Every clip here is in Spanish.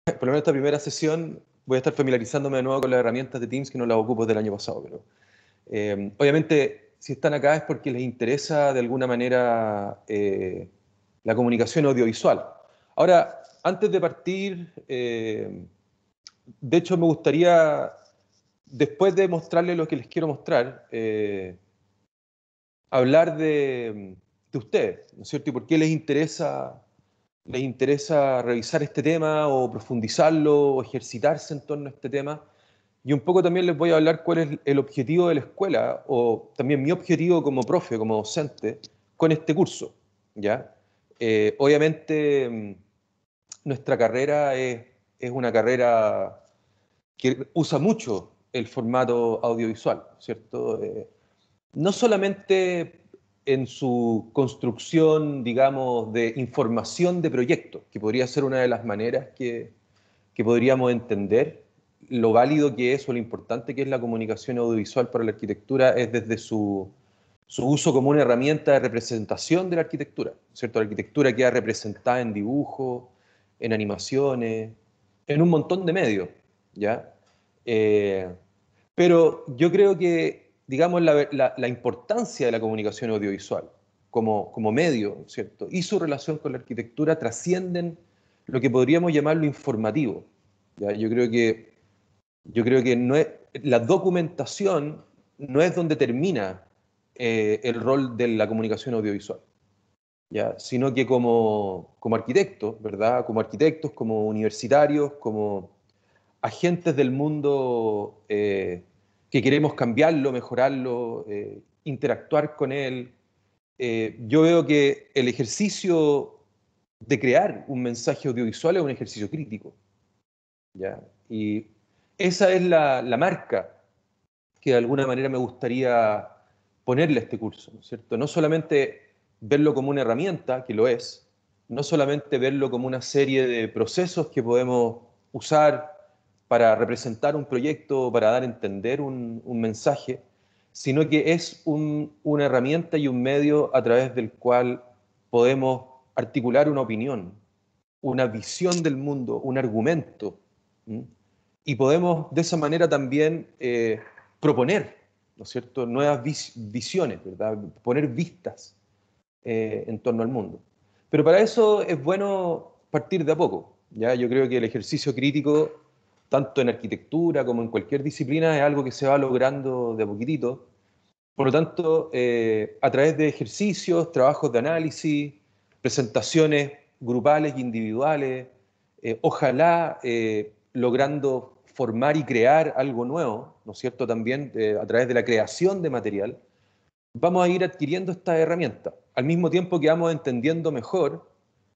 por lo menos esta primera sesión voy a estar familiarizándome de nuevo con las herramientas de Teams que no las ocupo desde el año pasado. Pero, obviamente, si están acá es porque les interesa de alguna manera la comunicación audiovisual. Ahora, antes de partir, de hecho me gustaría, después de mostrarles lo que les quiero mostrar, hablar de ustedes, ¿no es cierto? Y por qué les interesa revisar este tema o profundizarlo o ejercitarse en torno a este tema. Y un poco también les voy a hablar cuál es el objetivo de la escuela o también mi objetivo como profe, como docente, con este curso, ¿ya? Obviamente, nuestra carrera es una carrera que usa mucho el formato audiovisual, ¿cierto? No solamente en su construcción, digamos, de información de proyectos, que podría ser una de las maneras que podríamos entender lo válido que es o lo importante que es la comunicación audiovisual para la arquitectura, es desde su uso como una herramienta de representación de la arquitectura, ¿cierto? La arquitectura queda representada en dibujos, en animaciones, en un montón de medios, ¿ya? Eh, pero yo creo que, digamos, la importancia de la comunicación audiovisual como medio, ¿cierto? Y su relación con la arquitectura trascienden lo que podríamos llamar lo informativo, ¿ya? Yo creo que no es, la documentación no es donde termina el rol de la comunicación audiovisual, ¿ya? Sino que como arquitectos, ¿verdad? Como arquitectos, como universitarios, como agentes del mundo que queremos cambiarlo, mejorarlo, interactuar con él. Yo veo que el ejercicio de crear un mensaje audiovisual es un ejercicio crítico, ¿ya? Y esa es la marca que de alguna manera me gustaría ponerle a este curso, ¿no es cierto? No solamente verlo como una herramienta, que lo es, no solamente verlo como una serie de procesos que podemos usar para representar un proyecto, para dar a entender un mensaje, sino que es una herramienta y un medio a través del cual podemos articular una opinión, una visión del mundo, un argumento. ¿M? Y podemos de esa manera también proponer, ¿no es cierto?, nuevas visiones, ¿verdad? Poner vistas en torno al mundo. Pero para eso es bueno partir de a poco, ¿ya? Yo creo que el ejercicio crítico, tanto en arquitectura como en cualquier disciplina, es algo que se va logrando de a poquitito. Por lo tanto, a través de ejercicios, trabajos de análisis, presentaciones grupales e individuales, ojalá logrando formar y crear algo nuevo, ¿no es cierto? También a través de la creación de material, vamos a ir adquiriendo esta herramienta, al mismo tiempo que vamos entendiendo mejor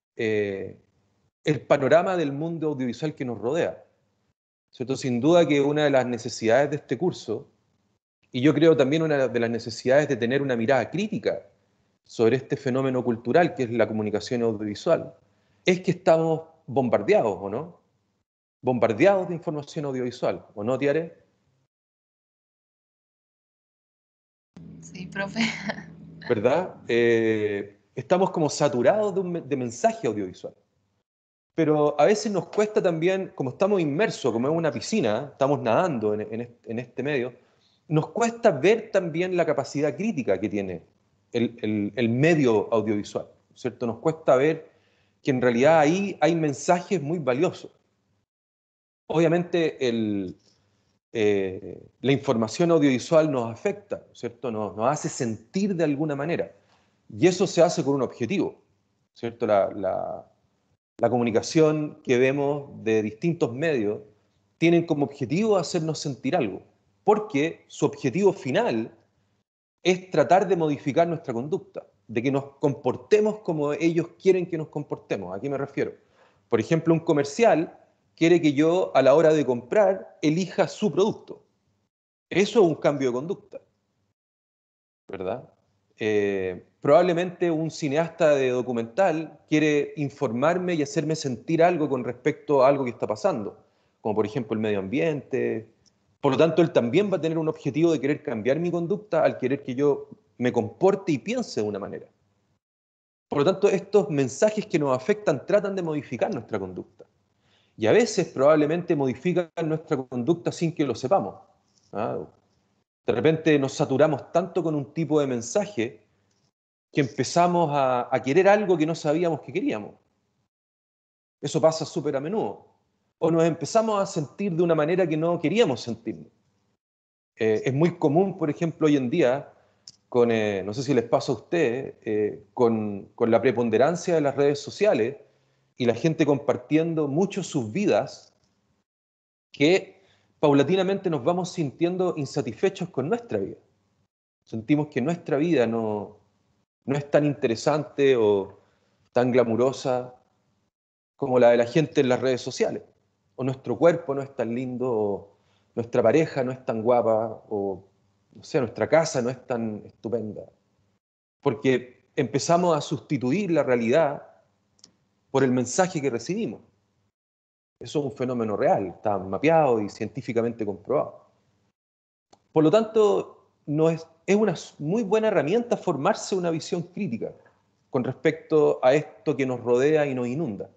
eh, el panorama del mundo audiovisual que nos rodea, ¿cierto? Sin duda que una de las necesidades de este curso, y yo creo también una de las necesidades de tener una mirada crítica sobre este fenómeno cultural que es la comunicación audiovisual, es que estamos bombardeados, ¿o no? Bombardeados de información audiovisual, ¿o no, Tiare? Sí, profe. ¿Verdad? Estamos como saturados de mensaje audiovisual. Pero a veces nos cuesta también, como estamos inmersos, como en una piscina, estamos nadando en este medio, nos cuesta ver también la capacidad crítica que tiene el medio audiovisual, ¿cierto? Nos cuesta ver que en realidad ahí hay mensajes muy valiosos. Obviamente la información audiovisual nos afecta, ¿cierto? Nos hace sentir de alguna manera. Y eso se hace con un objetivo, ¿cierto? La comunicación que vemos de distintos medios tienen como objetivo hacernos sentir algo, porque su objetivo final es tratar de modificar nuestra conducta, de que nos comportemos como ellos quieren que nos comportemos. ¿A qué me refiero? Por ejemplo, un comercial quiere que yo a la hora de comprar elija su producto. Eso es un cambio de conducta, ¿verdad? Probablemente un cineasta de documental quiere informarme y hacerme sentir algo con respecto a algo que está pasando, como por ejemplo el medio ambiente. Por lo tanto, él también va a tener un objetivo de querer cambiar mi conducta al querer que yo me comporte y piense de una manera. Por lo tanto, estos mensajes que nos afectan tratan de modificar nuestra conducta. y a veces probablemente modifican nuestra conducta sin que lo sepamos. ¿Ah? De repente nos saturamos tanto con un tipo de mensaje que empezamos a querer algo que no sabíamos que queríamos. Eso pasa súper a menudo. O nos empezamos a sentir de una manera que no queríamos sentirnos. Es muy común, por ejemplo, hoy en día, no sé si les pasa a ustedes, con la preponderancia de las redes sociales y la gente compartiendo mucho sus vidas, que paulatinamente nos vamos sintiendo insatisfechos con nuestra vida. Sentimos que nuestra vida no es tan interesante o tan glamurosa como la de la gente en las redes sociales. O nuestro cuerpo no es tan lindo, o nuestra pareja no es tan guapa, o no sé, nuestra casa no es tan estupenda. Porque empezamos a sustituir la realidad por el mensaje que recibimos. Eso es un fenómeno real, está mapeado y científicamente comprobado. Por lo tanto, es una muy buena herramienta formarse una visión crítica con respecto a esto que nos rodea y nos inunda.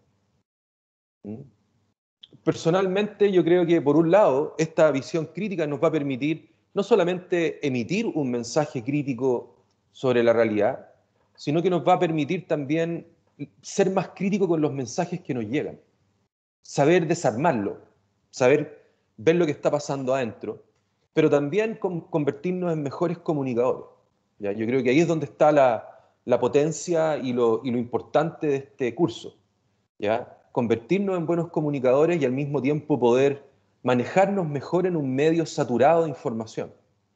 Personalmente, yo creo que, por un lado, esta visión crítica nos va a permitir no solamente emitir un mensaje crítico sobre la realidad, sino que nos va a permitir también ser más crítico con los mensajes que nos llegan, saber desarmarlo, saber ver lo que está pasando adentro, pero también convertirnos en mejores comunicadores. ¿Ya? Yo creo que ahí es donde está la potencia y lo importante de este curso. ¿Ya? Convertirnos en buenos comunicadores y al mismo tiempo poder manejarnos mejor en un medio saturado de información.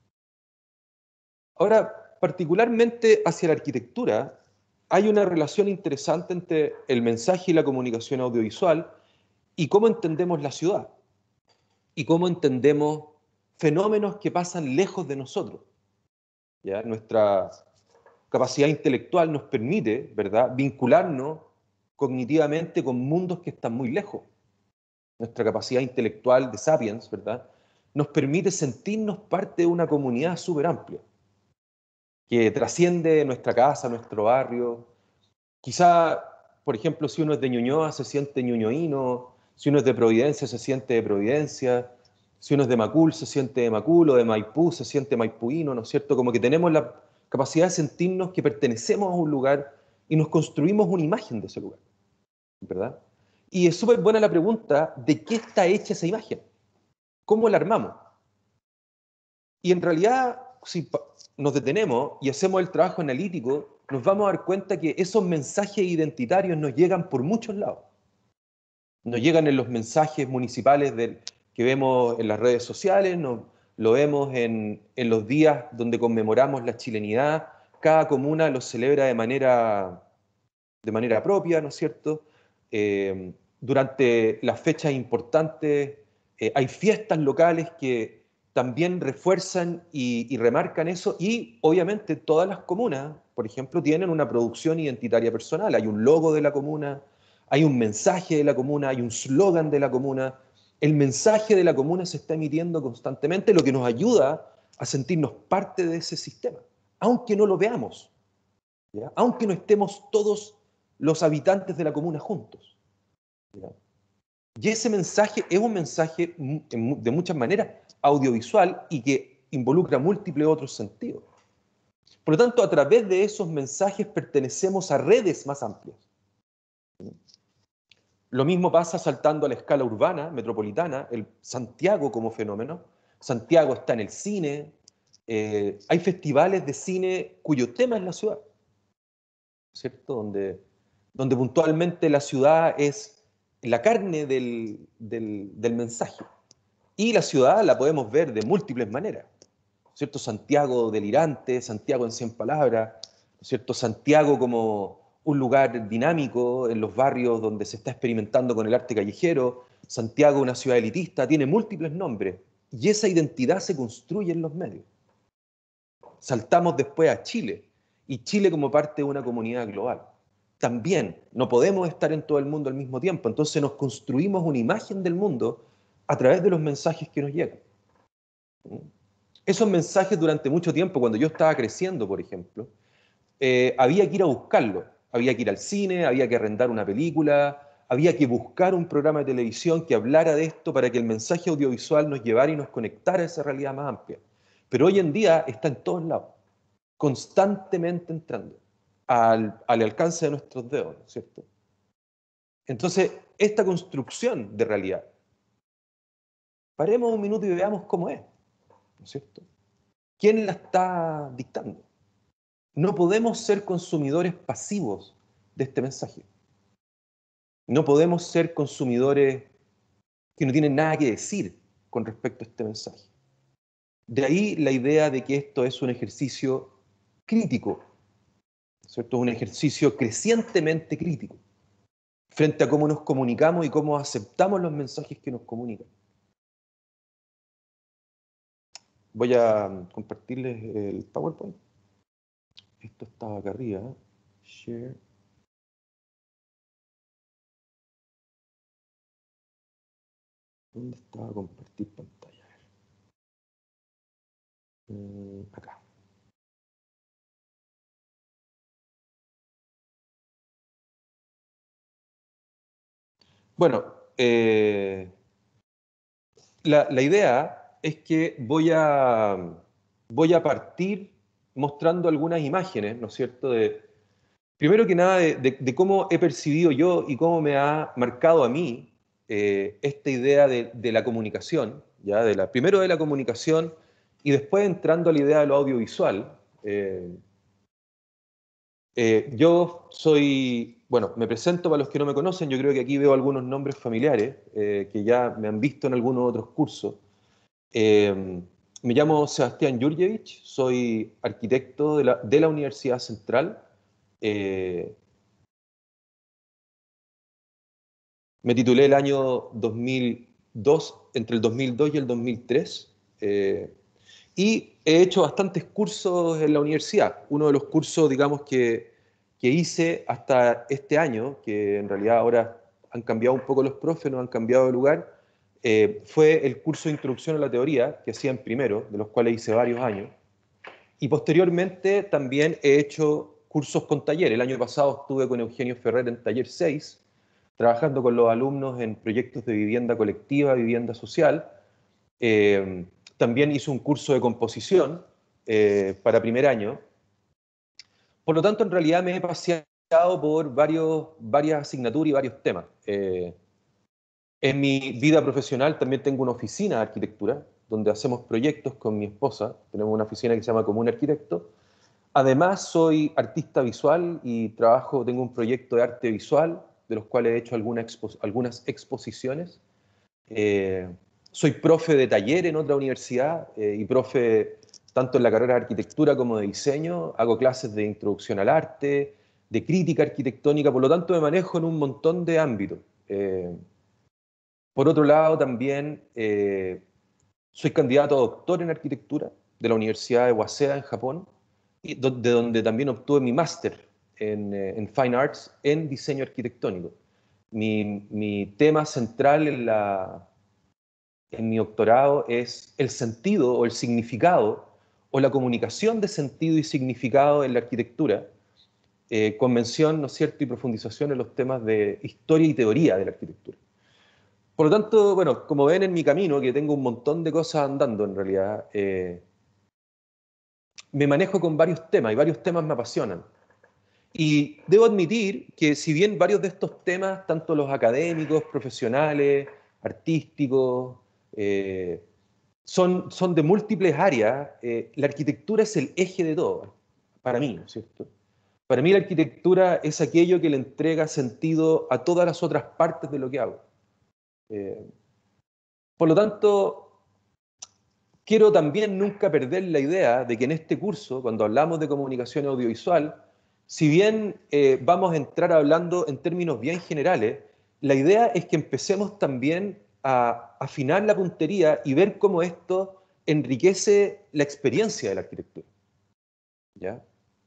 Ahora, particularmente hacia la arquitectura, hay una relación interesante entre el mensaje y la comunicación audiovisual y cómo entendemos la ciudad y cómo entendemos fenómenos que pasan lejos de nosotros. ¿Ya? Nuestra capacidad intelectual nos permite, ¿verdad?, vincularnos cognitivamente con mundos que están muy lejos. Nuestra capacidad intelectual de sapiens, ¿verdad?, nos permite sentirnos parte de una comunidad súper amplia, que trasciende nuestra casa, nuestro barrio. Quizá, por ejemplo, si uno es de Ñuñoa se siente ñuñoíno, si uno es de Providencia se siente de Providencia, si uno es de Macul se siente de Macul, o de Maipú se siente maipuíno, ¿no es cierto? Como que tenemos la capacidad de sentirnos que pertenecemos a un lugar y nos construimos una imagen de ese lugar, ¿verdad? Y es súper buena la pregunta de qué está hecha esa imagen, cómo la armamos. Y en realidad, si nos detenemos y hacemos el trabajo analítico, nos vamos a dar cuenta que esos mensajes identitarios nos llegan por muchos lados. Nos llegan en los mensajes municipales que vemos en las redes sociales, lo vemos en los días donde conmemoramos la chilenidad. Cada comuna lo celebra de manera propia, ¿no es cierto? Durante las fechas importantes hay fiestas locales que también refuerzan y remarcan eso, y obviamente todas las comunas, por ejemplo, tienen una producción identitaria personal. Hay un logo de la comuna, hay un mensaje de la comuna, hay un slogan de la comuna. El mensaje de la comuna se está emitiendo constantemente, lo que nos ayuda a sentirnos parte de ese sistema, aunque no lo veamos, ¿ya? Aunque no estemos todos los habitantes de la comuna juntos, ¿ya? Y ese mensaje es un mensaje de muchas maneras audiovisual y que involucra múltiples otros sentidos. Por lo tanto, a través de esos mensajes pertenecemos a redes más amplias. Lo mismo pasa saltando a la escala urbana, metropolitana, el Santiago como fenómeno. Santiago está en el cine, hay festivales de cine cuyo tema es la ciudad, ¿cierto? Donde puntualmente la ciudad es la carne del mensaje. Y la ciudad la podemos ver de múltiples maneras, ¿cierto? Santiago delirante, Santiago en 100 palabras, ¿cierto? Santiago como un lugar dinámico en los barrios donde se está experimentando con el arte callejero, Santiago una ciudad elitista, tiene múltiples nombres, y esa identidad se construye en los medios. Saltamos después a Chile, y Chile como parte de una comunidad global. También no podemos estar en todo el mundo al mismo tiempo, entonces nos construimos una imagen del mundo a través de los mensajes que nos llegan. Esos mensajes durante mucho tiempo, cuando yo estaba creciendo, por ejemplo, había que ir a buscarlo, había que ir al cine, había que arrendar una película, había que buscar un programa de televisión que hablara de esto para que el mensaje audiovisual nos llevara y nos conectara a esa realidad más amplia. Pero hoy en día está en todos lados, constantemente entrando al alcance de nuestros dedos, ¿no es cierto? Entonces, esta construcción de realidad, paremos un minuto y veamos cómo es, ¿no es cierto? ¿Quién la está dictando? No podemos ser consumidores pasivos de este mensaje. No podemos ser consumidores que no tienen nada que decir con respecto a este mensaje. De ahí la idea de que esto es un ejercicio crítico, ¿cierto? Un ejercicio crecientemente crítico frente a cómo nos comunicamos y cómo aceptamos los mensajes que nos comunican. Voy a compartirles el PowerPoint. Esto está acá arriba. Share. ¿Dónde está compartir pantalla? Acá. Bueno, la idea es que voy a partir mostrando algunas imágenes, ¿no es cierto? Primero que nada, de cómo he percibido yo y cómo me ha marcado a mí esta idea de la comunicación, ¿ya? Primero de la comunicación y después entrando a la idea de lo audiovisual. Yo soy, bueno, me presento para los que no me conocen, yo creo que aquí veo algunos nombres familiares que ya me han visto en algunos otros cursos. Me llamo Sebastián Jurjevich, soy arquitecto de la Universidad Central. Me titulé el año 2002, entre el 2002 y el 2003, y he hecho bastantes cursos en la universidad. Uno de los cursos, digamos, que hice hasta este año, que en realidad ahora han cambiado un poco los profes, no han cambiado de lugar, fue el curso de Introducción a la Teoría, que hacía en primero, de los cuales hice varios años. Y posteriormente también he hecho cursos con taller. El año pasado estuve con Eugenio Ferrer en taller 6, trabajando con los alumnos en proyectos de vivienda colectiva, vivienda social. También hice un curso de composición para primer año. Por lo tanto, en realidad me he paseado por varias asignaturas y varios temas. En mi vida profesional también tengo una oficina de arquitectura, donde hacemos proyectos con mi esposa. Tenemos una oficina que se llama Común Arquitecto. Además, soy artista visual y tengo un proyecto de arte visual, de los cuales he hecho algunas exposiciones. Soy profe de taller en otra universidad y profe tanto en la carrera de arquitectura como de diseño. Hago clases de introducción al arte, de crítica arquitectónica, por lo tanto me manejo en un montón de ámbitos. Por otro lado, también soy candidato a doctor en arquitectura de la Universidad de Waseda en Japón, y de donde también obtuve mi máster en Fine Arts en diseño arquitectónico. Mi tema central en mi doctorado es el sentido o el significado o la comunicación de sentido y significado en la arquitectura, con mención, ¿no es cierto?, y profundización en los temas de historia y teoría de la arquitectura. Por lo tanto, bueno, como ven en mi camino, que tengo un montón de cosas andando en realidad, me manejo con varios temas y varios temas me apasionan. Y debo admitir que si bien varios de estos temas, tanto los académicos, profesionales, artísticos, son de múltiples áreas, la arquitectura es el eje de todo, para mí, ¿no es cierto? Para mí la arquitectura es aquello que le entrega sentido a todas las otras partes de lo que hago. Por lo tanto, quiero también nunca perder la idea de que en este curso, cuando hablamos de comunicación audiovisual, si bien vamos a entrar hablando en términos bien generales, la idea es que empecemos también a afinar la puntería y ver cómo esto enriquece la experiencia de la arquitectura, ¿ya?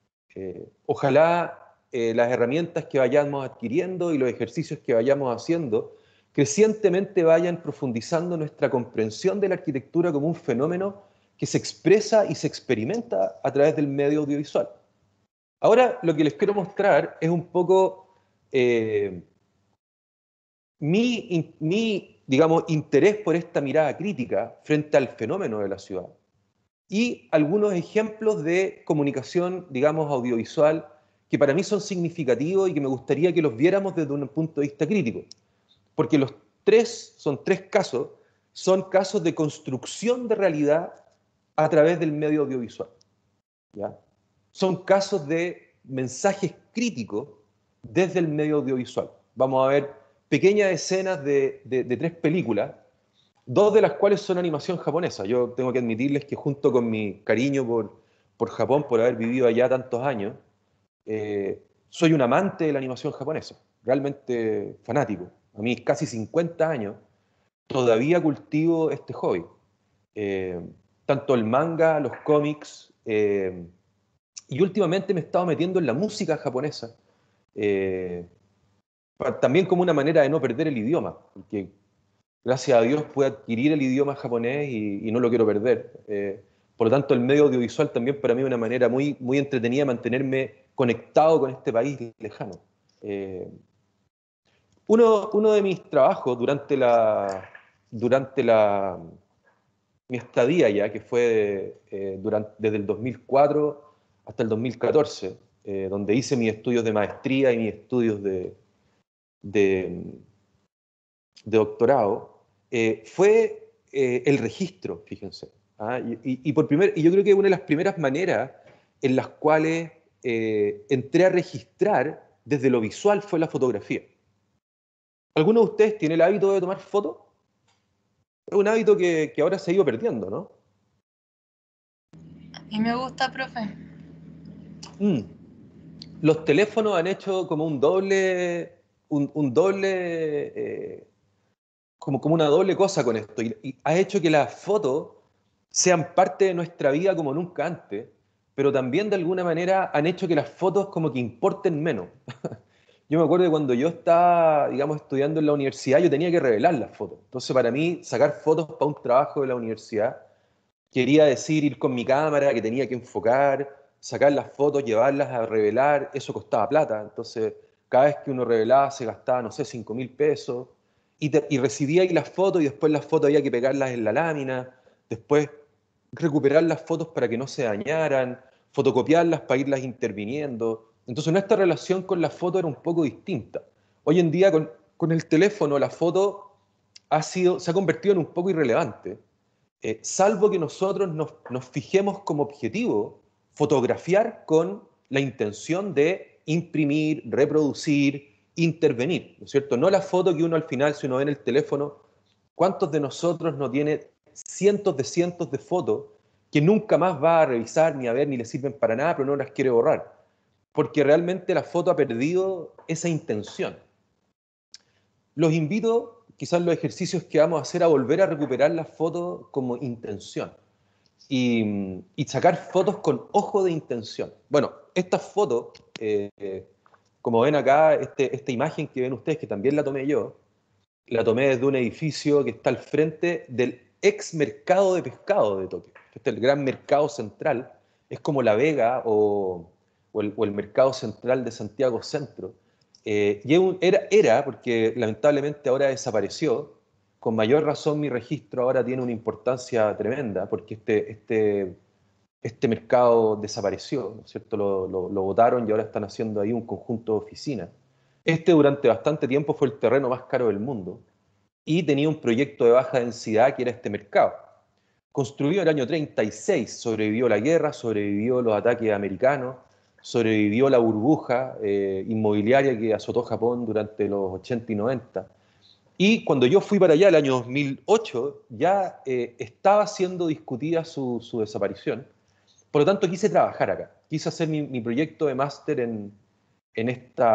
Ojalá las herramientas que vayamos adquiriendo y los ejercicios que vayamos haciendo crecientemente vayan profundizando nuestra comprensión de la arquitectura como un fenómeno que se expresa y se experimenta a través del medio audiovisual. Ahora lo que les quiero mostrar es un poco mi, digamos, interés por esta mirada crítica frente al fenómeno de la ciudad y algunos ejemplos de comunicación, digamos, audiovisual que para mí son significativos y que me gustaría que los viéramos desde un punto de vista crítico. Porque los tres, son tres casos, son casos de construcción de realidad a través del medio audiovisual. ¿Ya? Son casos de mensajes críticos desde el medio audiovisual. Vamos a ver pequeñas escenas de tres películas, dos de las cuales son animación japonesa. Yo tengo que admitirles que junto con mi cariño por Japón, por haber vivido allá tantos años, soy un amante de la animación japonesa, realmente fanático. A mí casi 50 años todavía cultivo este hobby. Eh, Tanto el manga, los cómics, y últimamente me he estado metiendo en la música japonesa, eh, también como una manera de no perder el idioma, porque gracias a Dios pude adquirir el idioma japonés y no lo quiero perder. Por lo tanto, el medio audiovisual también para mí es una manera muy, muy entretenida de mantenerme conectado con este país lejano. Eh, uno de mis trabajos durante mi estadía ya, que fue desde el 2004 hasta el 2014, donde hice mis estudios de maestría y mis estudios de, de doctorado, fue el registro, fíjense. ¿Ah? Y yo creo que una de las primeras maneras en las cuales entré a registrar desde lo visual fue la fotografía. ¿Alguno de ustedes tiene el hábito de tomar fotos? Es un hábito que ahora se ha ido perdiendo, ¿no? A mí me gusta, profe. Mm. Los teléfonos han hecho como como una doble cosa con esto, y ha hecho que las fotos sean parte de nuestra vida como nunca antes, pero también de alguna manera han hecho que las fotos como que importen menos. Yo me acuerdo de cuando yo estaba, digamos, estudiando en la universidad, yo tenía que revelar las fotos. Entonces, para mí, sacar fotos para un trabajo de la universidad quería decir ir con mi cámara, que tenía que enfocar, sacar las fotos, llevarlas a revelar, eso costaba plata. Entonces, cada vez que uno revelaba se gastaba, no sé, 5.000 pesos, y recibía ahí las fotos, y después las fotos había que pegarlas en la lámina, después recuperar las fotos para que no se dañaran, fotocopiarlas para irlas interviniendo. Entonces, nuestra relación con la foto era un poco distinta. Hoy en día, con el teléfono, la foto se ha convertido en un poco irrelevante, salvo que nosotros nos fijemos como objetivo fotografiar con la intención de imprimir, reproducir, intervenir, ¿no es cierto? No la foto que uno al final, si uno ve en el teléfono, ¿cuántos de nosotros no tiene cientos de fotos que nunca más va a revisar, ni a ver, ni le sirven para nada, pero no las quiere borrar? Porque realmente la foto ha perdido esa intención. Los invito, quizás los ejercicios que vamos a hacer, a volver a recuperar las fotos como intención y sacar fotos con ojo de intención. Bueno, estas fotos, como ven acá, esta imagen que ven ustedes, que también la tomé yo, la tomé desde un edificio que está al frente del ex mercado de pescado de Tokio. Este es el gran mercado central, es como La Vega o el mercado central de Santiago Centro. Era, porque lamentablemente ahora desapareció. Con mayor razón mi registro ahora tiene una importancia tremenda, porque este mercado desapareció, ¿no es cierto? Lo botaron y ahora están haciendo ahí un conjunto de oficinas. Durante bastante tiempo fue el terreno más caro del mundo y tenía un proyecto de baja densidad que era este mercado. Construido en el año 36, sobrevivió la guerra, sobrevivió los ataques americanos, sobrevivió la burbuja inmobiliaria que azotó Japón durante los 80 y 90. Y cuando yo fui para allá el año 2008, ya estaba siendo discutida su desaparición. Por lo tanto, quise trabajar acá. Quise hacer mi proyecto de máster en,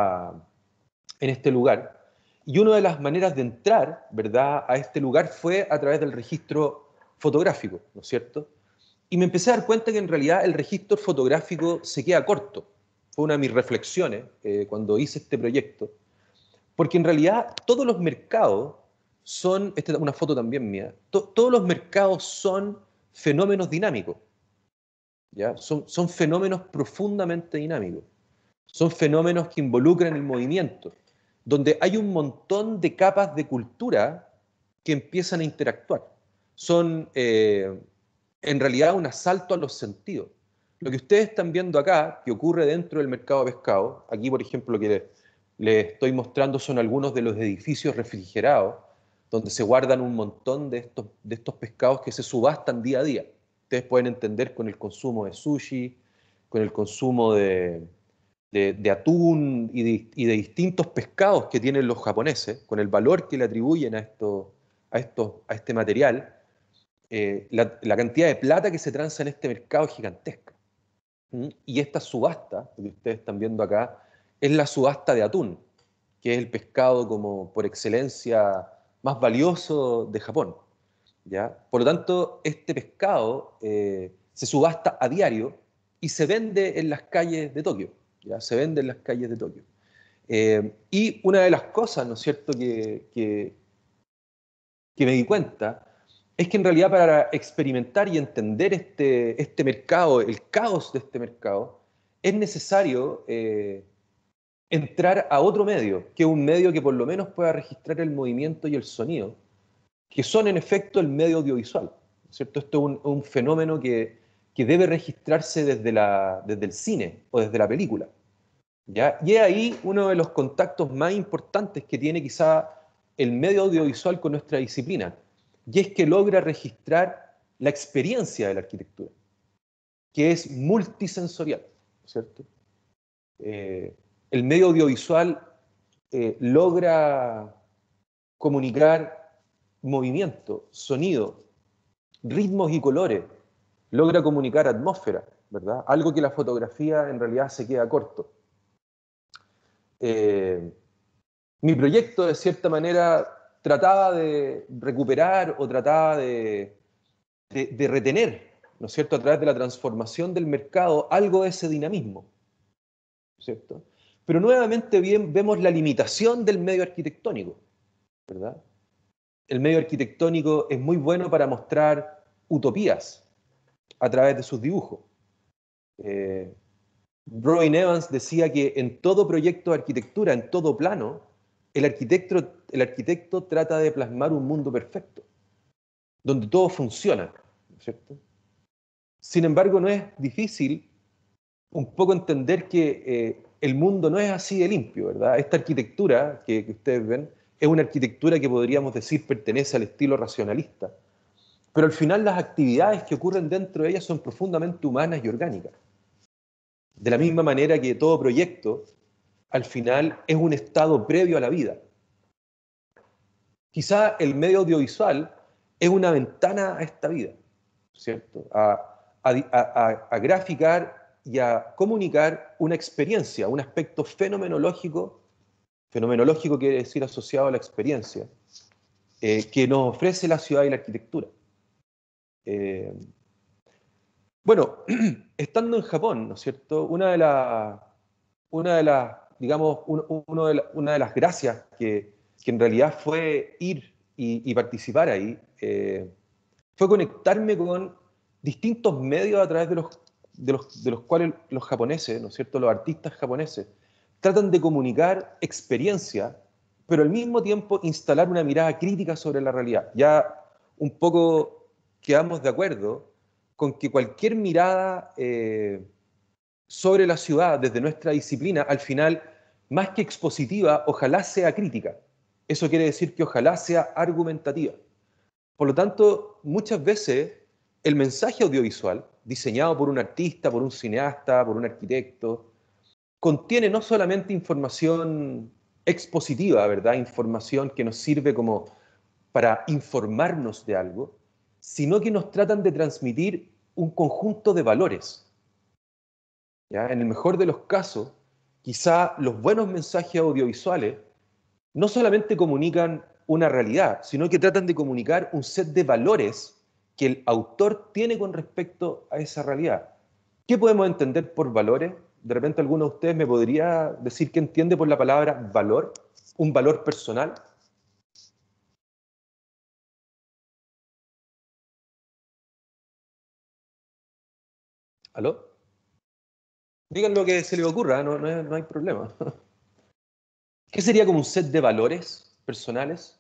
en este lugar. Y una de las maneras de entrar, ¿verdad?, a este lugar fue a través del registro fotográfico, ¿no es cierto? Y me empecé a dar cuenta que en realidad el registro fotográfico se queda corto. Fue una de mis reflexiones cuando hice este proyecto. Porque en realidad todos los mercados son, esta es una foto también mía, todos los mercados son fenómenos dinámicos, ¿ya? Son fenómenos profundamente dinámicos. Son fenómenos que involucran el movimiento. donde hay un montón de capas de cultura que empiezan a interactuar. Son en realidad un asalto a los sentidos. Lo que ustedes están viendo acá, que ocurre dentro del mercado de pescado, aquí por ejemplo lo que les estoy mostrando son algunos de los edificios refrigerados, donde se guardan un montón de estos pescados que se subastan día a día. Ustedes pueden entender con el consumo de sushi, con el consumo de atún y de distintos pescados que tienen los japoneses, con el valor que le atribuyen a este material, la cantidad de plata que se transa en este mercado es gigantesca. Y esta subasta, que ustedes están viendo acá, es la subasta de atún, que es el pescado como por excelencia más valioso de Japón. ¿Ya? Por lo tanto, este pescado se subasta a diario y se vende en las calles de Tokio. ¿Ya? Se vende en las calles de Tokio. Y una de las cosas, ¿no es cierto?, que me di cuenta es que en realidad para experimentar y entender este mercado, el caos de este mercado, es necesario entrar a otro medio, que es un medio que por lo menos pueda registrar el movimiento y el sonido, que son en efecto el medio audiovisual, ¿cierto? Esto es un fenómeno que debe registrarse desde el cine o desde la película, ¿ya? Y es ahí uno de los contactos más importantes que tiene quizá el medio audiovisual con nuestra disciplina, y es que logra registrar la experiencia de la arquitectura, que es multisensorial, ¿cierto? El medio audiovisual logra comunicar movimiento, sonido, ritmos y colores, logra comunicar atmósfera, ¿verdad? Algo que la fotografía en realidad se queda corto. Mi proyecto, de cierta manera, trataba de recuperar o trataba de retener, ¿no es cierto?, a través de la transformación del mercado, algo de ese dinamismo, ¿cierto? Pero nuevamente bien, vemos la limitación del medio arquitectónico, ¿verdad? El medio arquitectónico es muy bueno para mostrar utopías a través de sus dibujos. Robin Evans decía que en todo proyecto de arquitectura, en todo plano, el arquitecto trata de plasmar un mundo perfecto, donde todo funciona, ¿cierto? Sin embargo, no es difícil un poco entender que el mundo no es así de limpio, ¿verdad? Esta arquitectura que ustedes ven es una arquitectura que podríamos decir pertenece al estilo racionalista, pero al final las actividades que ocurren dentro de ellas son profundamente humanas y orgánicas. De la misma manera que todo proyecto, al final, es un estado previo a la vida. Quizá el medio audiovisual es una ventana a esta vida, ¿cierto? A graficar y a comunicar una experiencia, un aspecto fenomenológico quiere decir asociado a la experiencia, que nos ofrece la ciudad y la arquitectura. Bueno, estando en Japón, ¿no es cierto? Digamos, una de las gracias que en realidad fue ir y participar ahí, fue conectarme con distintos medios a través de los cuales los japoneses, ¿no es cierto?, los artistas japoneses, tratan de comunicar experiencia, pero al mismo tiempo instalar una mirada crítica sobre la realidad. Ya un poco quedamos de acuerdo con que cualquier mirada sobre la ciudad desde nuestra disciplina, al final, más que expositiva, ojalá sea crítica. Eso quiere decir que ojalá sea argumentativa. Por lo tanto, muchas veces el mensaje audiovisual, diseñado por un artista, por un cineasta, por un arquitecto, contiene no solamente información expositiva, ¿verdad? Información que nos sirve como para informarnos de algo, sino que nos tratan de transmitir un conjunto de valores. ¿Ya? En el mejor de los casos, quizá los buenos mensajes audiovisuales no solamente comunican una realidad, sino que tratan de comunicar un set de valores que el autor tiene con respecto a esa realidad. ¿Qué podemos entender por valores? De repente alguno de ustedes me podría decir qué entiende por la palabra valor, un valor personal. ¿Aló? Digan lo que se les ocurra, no hay problema. ¿Qué sería como un set de valores personales?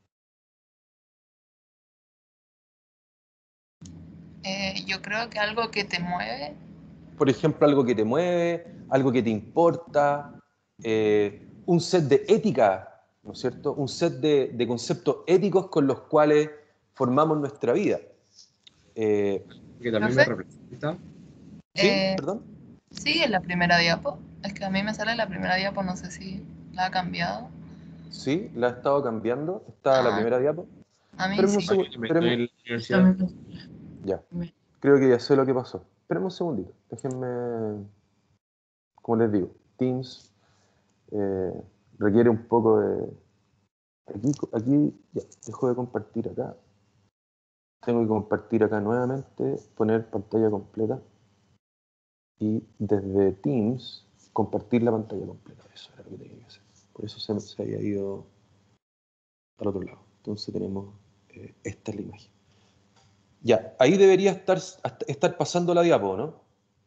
Yo creo que algo que te mueve. Por ejemplo, algo que te mueve, algo que te importa, un set de ética, ¿no es cierto? Un set de conceptos éticos con los cuales formamos nuestra vida. Que también me ¿Profe? representa. ¿Sí? Eh, ¿Perdón? sí, en la primera diapo. Es que a mí me sale la primera diapo, no sé si la ha cambiado. Sí, la he estado cambiando. Está la Ah, primera diapo. a mí Espérenme un sí. segundo. Estoy en la universidad. Ya. Creo que ya sé lo que pasó. Espérenme un segundito. Déjenme, como les digo, Teams requiere un poco de... Aquí ya, dejo de compartir acá. Tengo que compartir acá nuevamente, poner pantalla completa y desde Teams compartir la pantalla completa. Eso era lo que tenía que hacer. Por eso se había ido al otro lado. Entonces tenemos, esta es la imagen. Ya, ahí debería estar pasando la diapo, ¿no?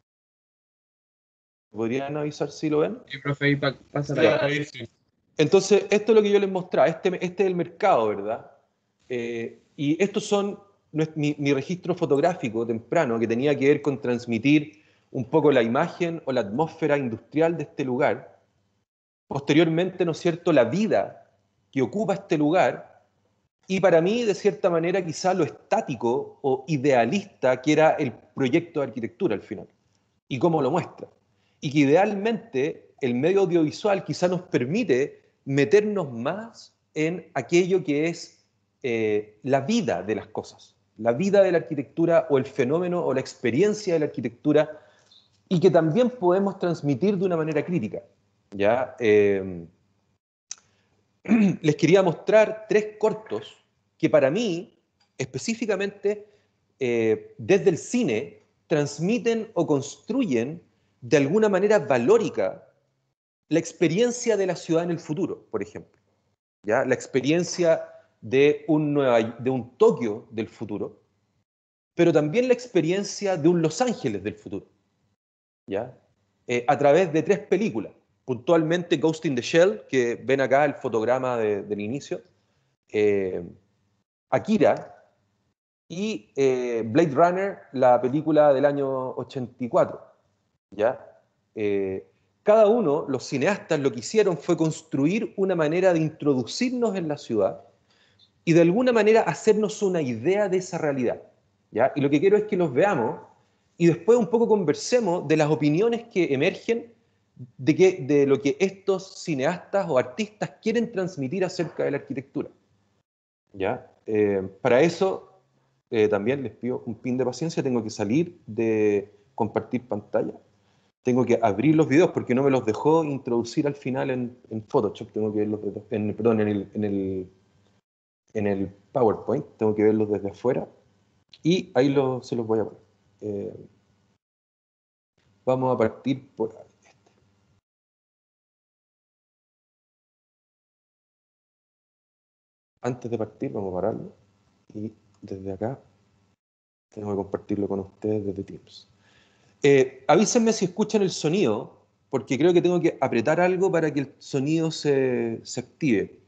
¿Podrían avisar si lo ven? Sí, profe, ahí pasa Ya. la... Ahí sí. Entonces, esto es lo que yo les mostraba. Este es el mercado, ¿verdad? Y estos son mi registro fotográfico temprano, que tenía que ver con transmitir un poco la imagen o la atmósfera industrial de este lugar. Posteriormente, ¿no es cierto?, la vida que ocupa este lugar. Y para mí, de cierta manera, quizá lo estático o idealista que era el proyecto de arquitectura al final. Y cómo lo muestra. Y que idealmente el medio audiovisual quizá nos permite meternos más en aquello que es la vida de las cosas, la vida de la arquitectura o el fenómeno o la experiencia de la arquitectura, y que también podemos transmitir de una manera crítica. ¿Ya? Les quería mostrar 3 cortos que para mí, específicamente, desde el cine, transmiten o construyen de alguna manera valórica la experiencia de la ciudad en el futuro, por ejemplo. ¿Ya? La experiencia de un Tokio del futuro, pero también la experiencia de un Los Ángeles del futuro. ¿Ya? A través de 3 películas. Puntualmente Ghost in the Shell, que ven acá el fotograma del inicio, Akira y Blade Runner, la película del año 84. ¿Ya? Cada uno, los cineastas, lo que hicieron fue construir una manera de introducirnos en la ciudad y de alguna manera hacernos una idea de esa realidad. ¿Ya? Y lo que quiero es que los veamos y después un poco conversemos de las opiniones que emergen de lo que estos cineastas o artistas quieren transmitir acerca de la arquitectura. ¿Ya? Para eso también les pido un pin de paciencia, tengo que salir de compartir pantalla, tengo que abrir los videos porque no me los dejó introducir al final en Photoshop, tengo que verlos en el PowerPoint, tengo que verlos desde afuera y ahí se los voy a poner. Vamos a partir por ahí. Antes de partir, vamos a pararlo y desde acá tengo que compartirlo con ustedes desde Teams. Avísenme si escuchan el sonido, porque creo que tengo que apretar algo para que el sonido se active.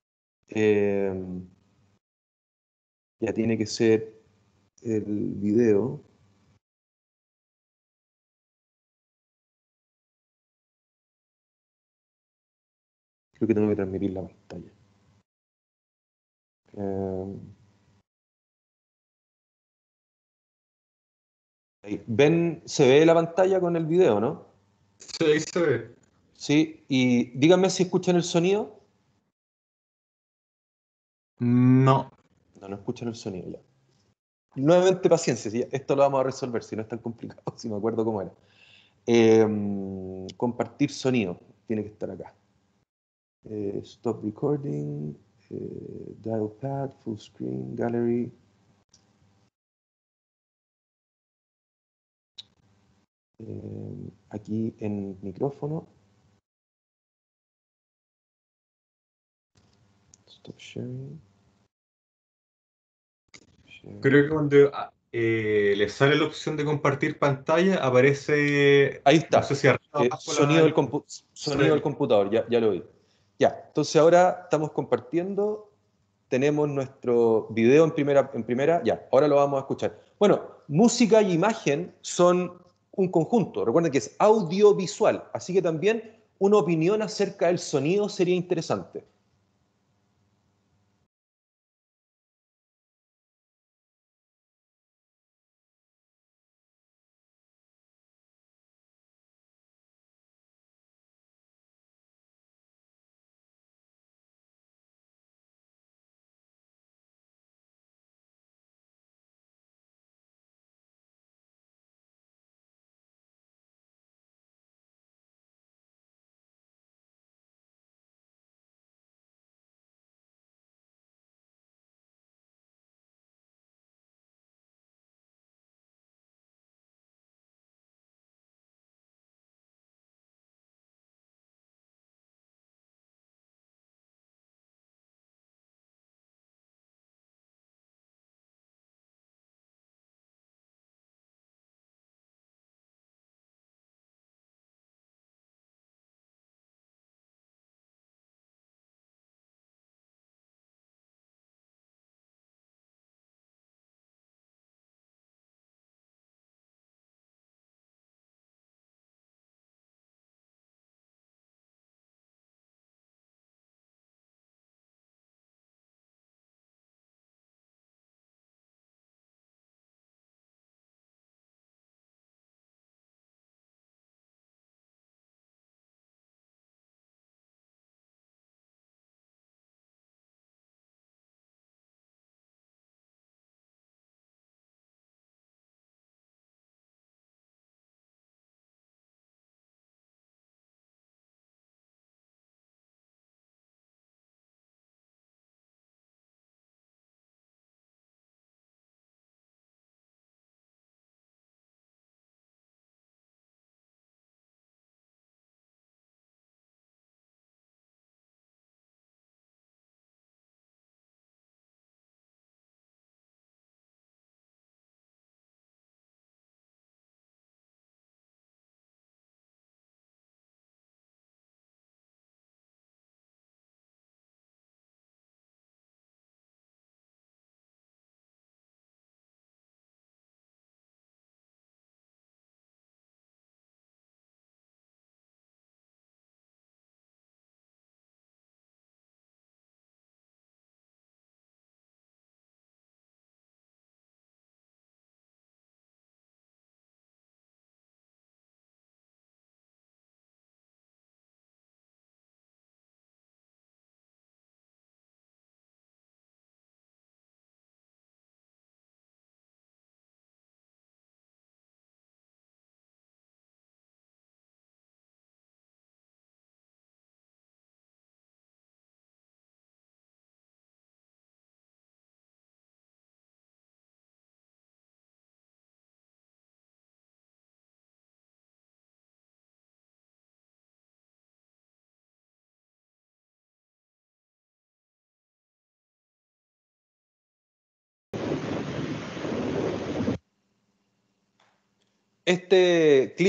Ya tiene que ser el video. Creo que tengo que transmitir la pantalla. ¿Ven? ¿Se ve la pantalla con el video, no? Sí, ahí se ve. Sí, y díganme si escuchan el sonido. No. No escuchan el sonido ya. Nuevamente paciencia, ¿sí? Esto lo vamos a resolver, si no es tan complicado, si me acuerdo cómo era. Compartir sonido, tiene que estar acá. Stop recording, dial pad, full screen, gallery. Aquí en micrófono. Stop sharing. Creo que cuando le sale la opción de compartir pantalla, aparece. Ahí No está. sé si arriba o abajo Sonido del computador, ya lo vi. Ya, entonces ahora estamos compartiendo, tenemos nuestro video en primera, ya, ahora lo vamos a escuchar. Bueno, música y imagen son un conjunto, recuerden que es audiovisual, así que también una opinión acerca del sonido sería interesante. Este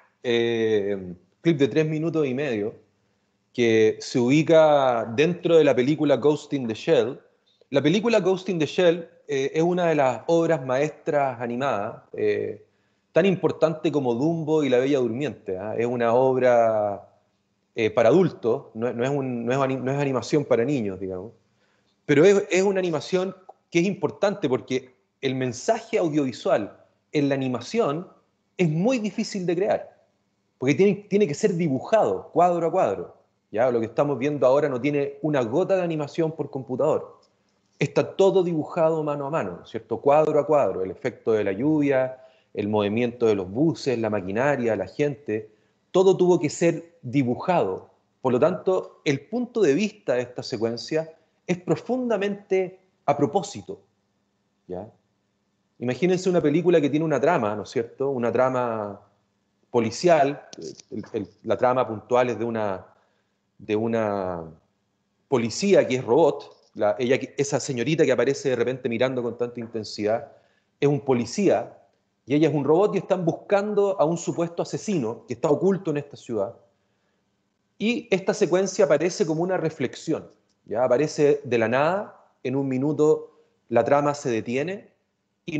clip de 3 minutos y medio, que se ubica dentro de la película Ghost in the Shell. La película Ghost in the Shell es una de las obras maestras animadas, tan importante como Dumbo y La Bella Durmiente. Es una obra para adultos, no es animación para niños, digamos. Pero es una animación que es importante porque el mensaje audiovisual en la animación es muy difícil de crear, porque tiene que ser dibujado cuadro a cuadro. ¿Ya? Lo que estamos viendo ahora no tiene una gota de animación por computador. Está todo dibujado mano a mano, ¿cierto? Cuadro a cuadro, el efecto de la lluvia, el movimiento de los buses, la maquinaria, la gente, todo tuvo que ser dibujado. Por lo tanto, el punto de vista de esta secuencia es profundamente a propósito, ¿ya? Imagínense una película que tiene una trama, ¿no es cierto? Una trama policial, la trama puntual es de una policía que es robot, esa señorita que aparece de repente mirando con tanta intensidad, es un policía, y ella es un robot y están buscando a un supuesto asesino que está oculto en esta ciudad. Y esta secuencia aparece como una reflexión, ¿ya? Aparece de la nada, en un minuto la trama se detiene y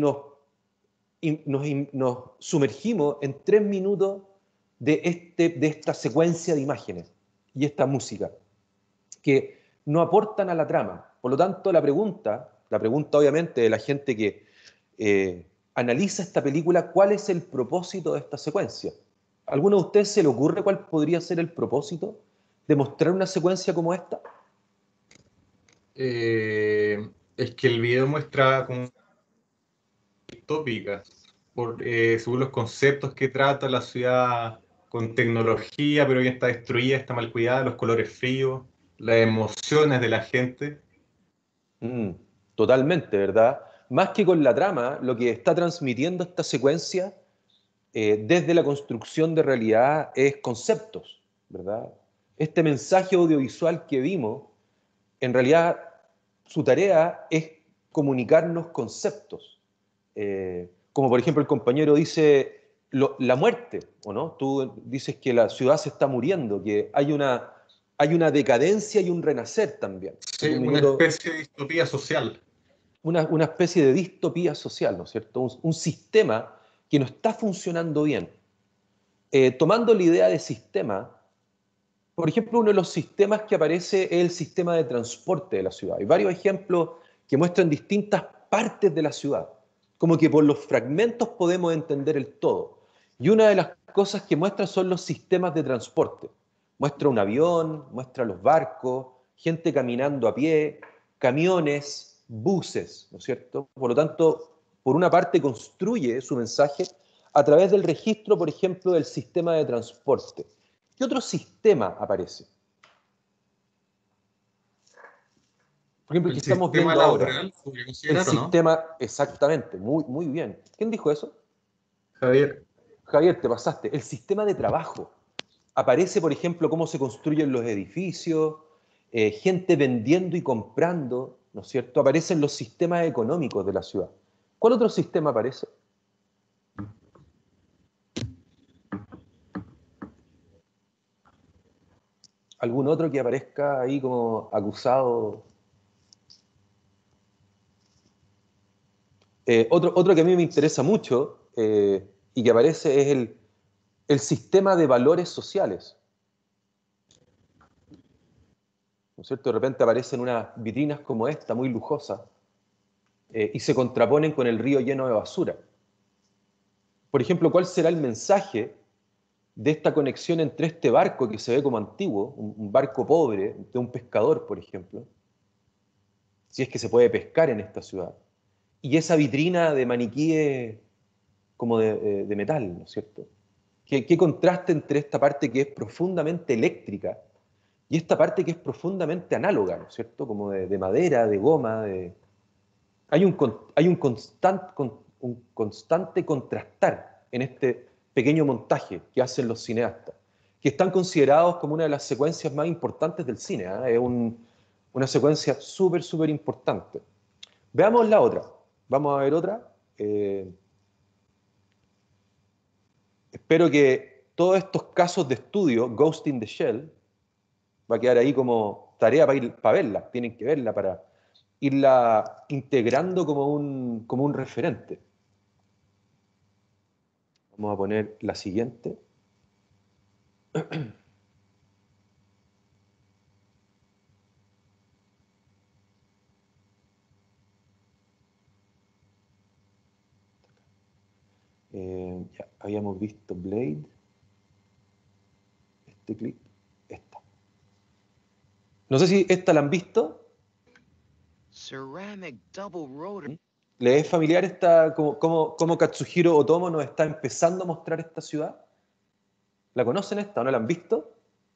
nos sumergimos en 3 minutos de esta secuencia de imágenes y esta música, que no aportan a la trama. Por lo tanto, la pregunta obviamente de la gente que analiza esta película, ¿cuál es el propósito de esta secuencia? ¿A alguno de ustedes se le ocurre cuál podría ser el propósito de mostrar una secuencia como esta? Es que el video muestra como distópica, según los conceptos que trata la ciudad con tecnología, pero ya está destruida, está mal cuidada, los colores fríos, las emociones de la gente. Totalmente, ¿verdad? Más que con la trama, lo que está transmitiendo esta secuencia desde la construcción de realidad es conceptos, ¿verdad? Este mensaje audiovisual que vimos, en realidad su tarea es comunicarnos conceptos. Como por ejemplo el compañero dice la muerte, ¿o no? Tú dices que la ciudad se está muriendo, que hay una decadencia y un renacer también. Sí, una especie de distopía social. Una especie de distopía social, ¿no es cierto? Un sistema que no está funcionando bien. Tomando la idea de sistema, por ejemplo, uno de los sistemas que aparece es el sistema de transporte de la ciudad. Hay varios ejemplos que muestran distintas partes de la ciudad, como que por los fragmentos podemos entender el todo. Y una de las cosas que muestra son los sistemas de transporte. Muestra un avión, muestra los barcos, gente caminando a pie, camiones, buses, ¿no es cierto? Por lo tanto, por una parte construye su mensaje a través del registro, por ejemplo, del sistema de transporte. ¿Qué otro sistema aparece? Por ejemplo, el que estamos viendo ahora. El sistema, ¿no? Exactamente, muy, muy bien. ¿Quién dijo eso? Javier. Javier, te pasaste. El sistema de trabajo. Aparece, por ejemplo, cómo se construyen los edificios, gente vendiendo y comprando, ¿no es cierto? Aparecen los sistemas económicos de la ciudad. ¿Cuál otro sistema aparece? ¿Algún otro que aparezca ahí como acusado? Otro que a mí me interesa mucho y que aparece es el sistema de valores sociales. ¿No es cierto? De repente aparecen unas vitrinas como esta, muy lujosas, y se contraponen con el río lleno de basura. Por ejemplo, ¿cuál será el mensaje de esta conexión entre este barco que se ve como antiguo, un barco pobre, de un pescador, por ejemplo, si es que se puede pescar en esta ciudad, y esa vitrina de maniquíes como de metal, ¿no es cierto? ¿Qué contraste entre esta parte que es profundamente eléctrica y esta parte que es profundamente análoga, ¿no es cierto? Como de madera, de goma, Hay un constante contrastar en este pequeño montaje que hacen los cineastas, que están considerados como una de las secuencias más importantes del cine, ¿eh? Es una secuencia súper, súper importante. Veamos la otra. Vamos a ver otra. Espero que todos estos casos de estudio, Ghost in the Shell, va a quedar ahí como tarea para verla. Tienen que verla para irla integrando como un referente. Vamos a poner la siguiente. Ya habíamos visto Blade. Este clip. Esta. No sé si esta la han visto. Ceramic double rotor. ¿Le es familiar esta, cómo Katsuhiro Otomo nos está empezando a mostrar esta ciudad? ¿La conocen esta o no la han visto?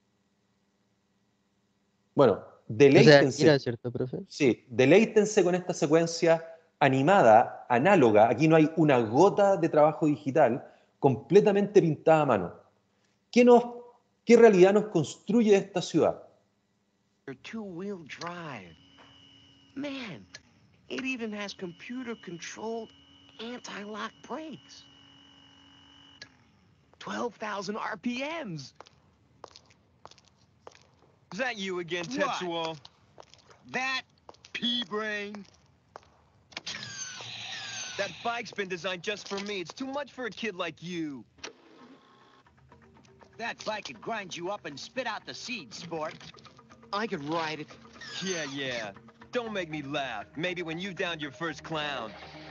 Bueno, deleítense. Era cierto, profe. Sí, deleítense con esta secuencia animada, análoga. Aquí no hay una gota de trabajo digital, completamente pintada a mano. ¿Qué realidad nos construye esta ciudad? Two-wheel drive. Man, it even has computer-controlled anti-lock brakes. 12,000 RPMs. Is that you again, Tetsuo? That pea-brain? That bike's been designed just for me. It's too much for a kid like you. That bike could grind you up and spit out the seeds, sport. I could ride it. Yeah. Don't make me laugh. Maybe when you downed your first clown.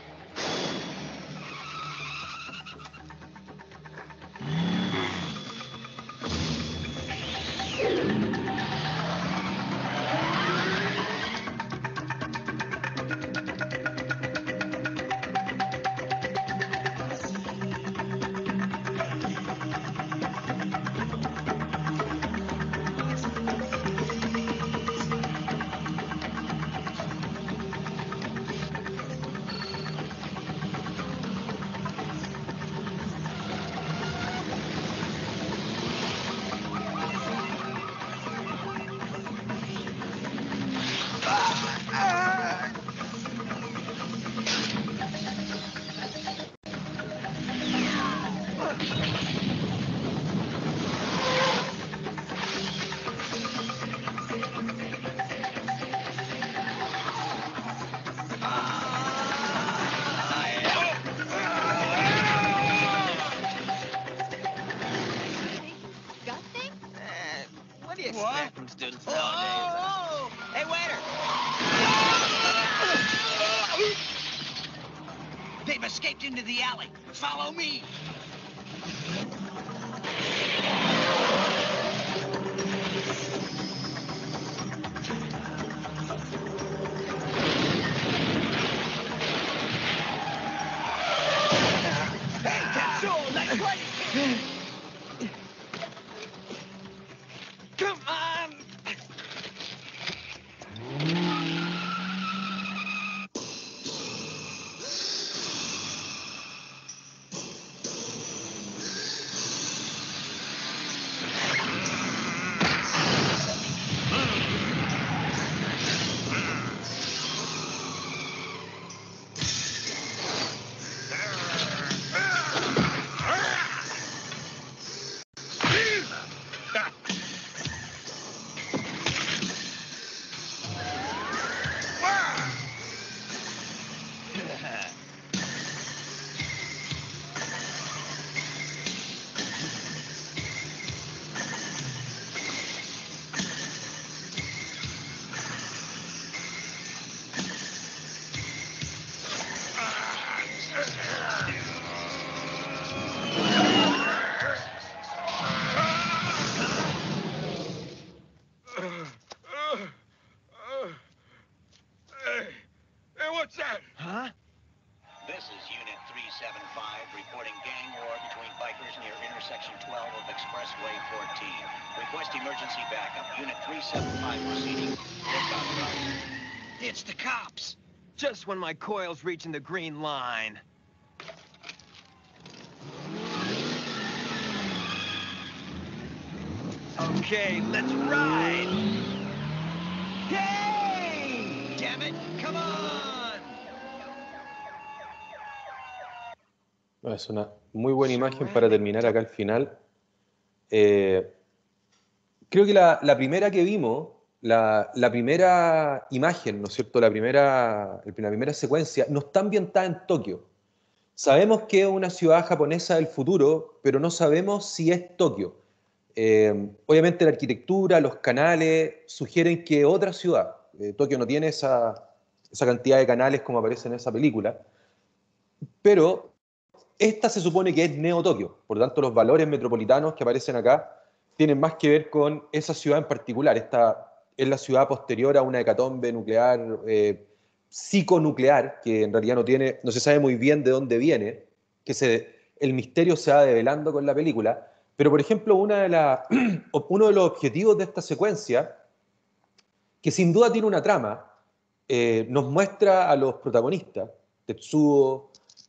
What do you expect from students nowadays? Hey, waiter! They've escaped into the alley. Follow me. Hey, Tetsuo, nice play! Come on! Hey, what's that? Huh? This is Unit 375 reporting gang war between bikers near intersection 12 of Expressway 14. Request emergency backup. Unit 375 proceeding. Lift authorized. It's the cops. Just when my coil's reaching the green line. Okay, let's ride! Hey! Damn it, come on! Es una muy buena imagen para terminar acá al final. Creo que la primera que vimos, la primera imagen, ¿no es cierto? La primera secuencia no está ambientada en Tokio. Sabemos que es una ciudad japonesa del futuro, pero no sabemos si es Tokio. Obviamente la arquitectura, los canales sugieren que otra ciudad. Tokio no tiene esa cantidad de canales como aparece en esa película, pero esta se supone que es Neo Tokio. Por lo tanto, los valores metropolitanos que aparecen acá tienen más que ver con esa ciudad en particular. Esta es la ciudad posterior a una hecatombe nuclear, psiconuclear, que en realidad no se sabe muy bien de dónde viene, el misterio se va develando con la película. Pero, por ejemplo, uno de los objetivos de esta secuencia, que sin duda tiene una trama, nos muestra a los protagonistas, Tetsuo,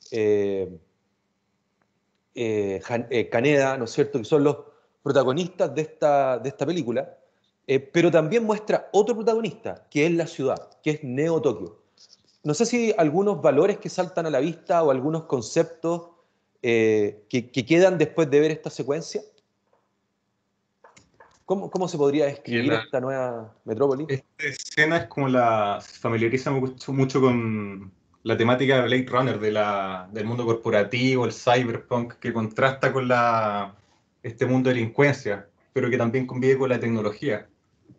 Kaneda, ¿no es cierto?, que son los protagonistas de esta película, pero también muestra otro protagonista, que es la ciudad, que es Neo Tokio. No sé si algunos valores que saltan a la vista o algunos conceptos que quedan después de ver esta secuencia. ¿Cómo se podría describir esta nueva metrópoli? Esta escena es como se familiariza mucho con la temática de Blade Runner, del mundo corporativo, el cyberpunk, que contrasta con este mundo de delincuencia, pero que también convive con la tecnología.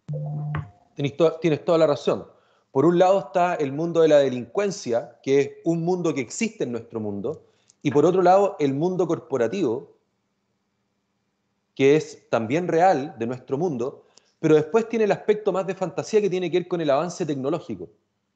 Tienes toda la razón. Por un lado está el mundo de la delincuencia, que es un mundo que existe en nuestro mundo, y por otro lado el mundo corporativo, que es también real de nuestro mundo, pero después tiene el aspecto más de fantasía que tiene que ver con el avance tecnológico.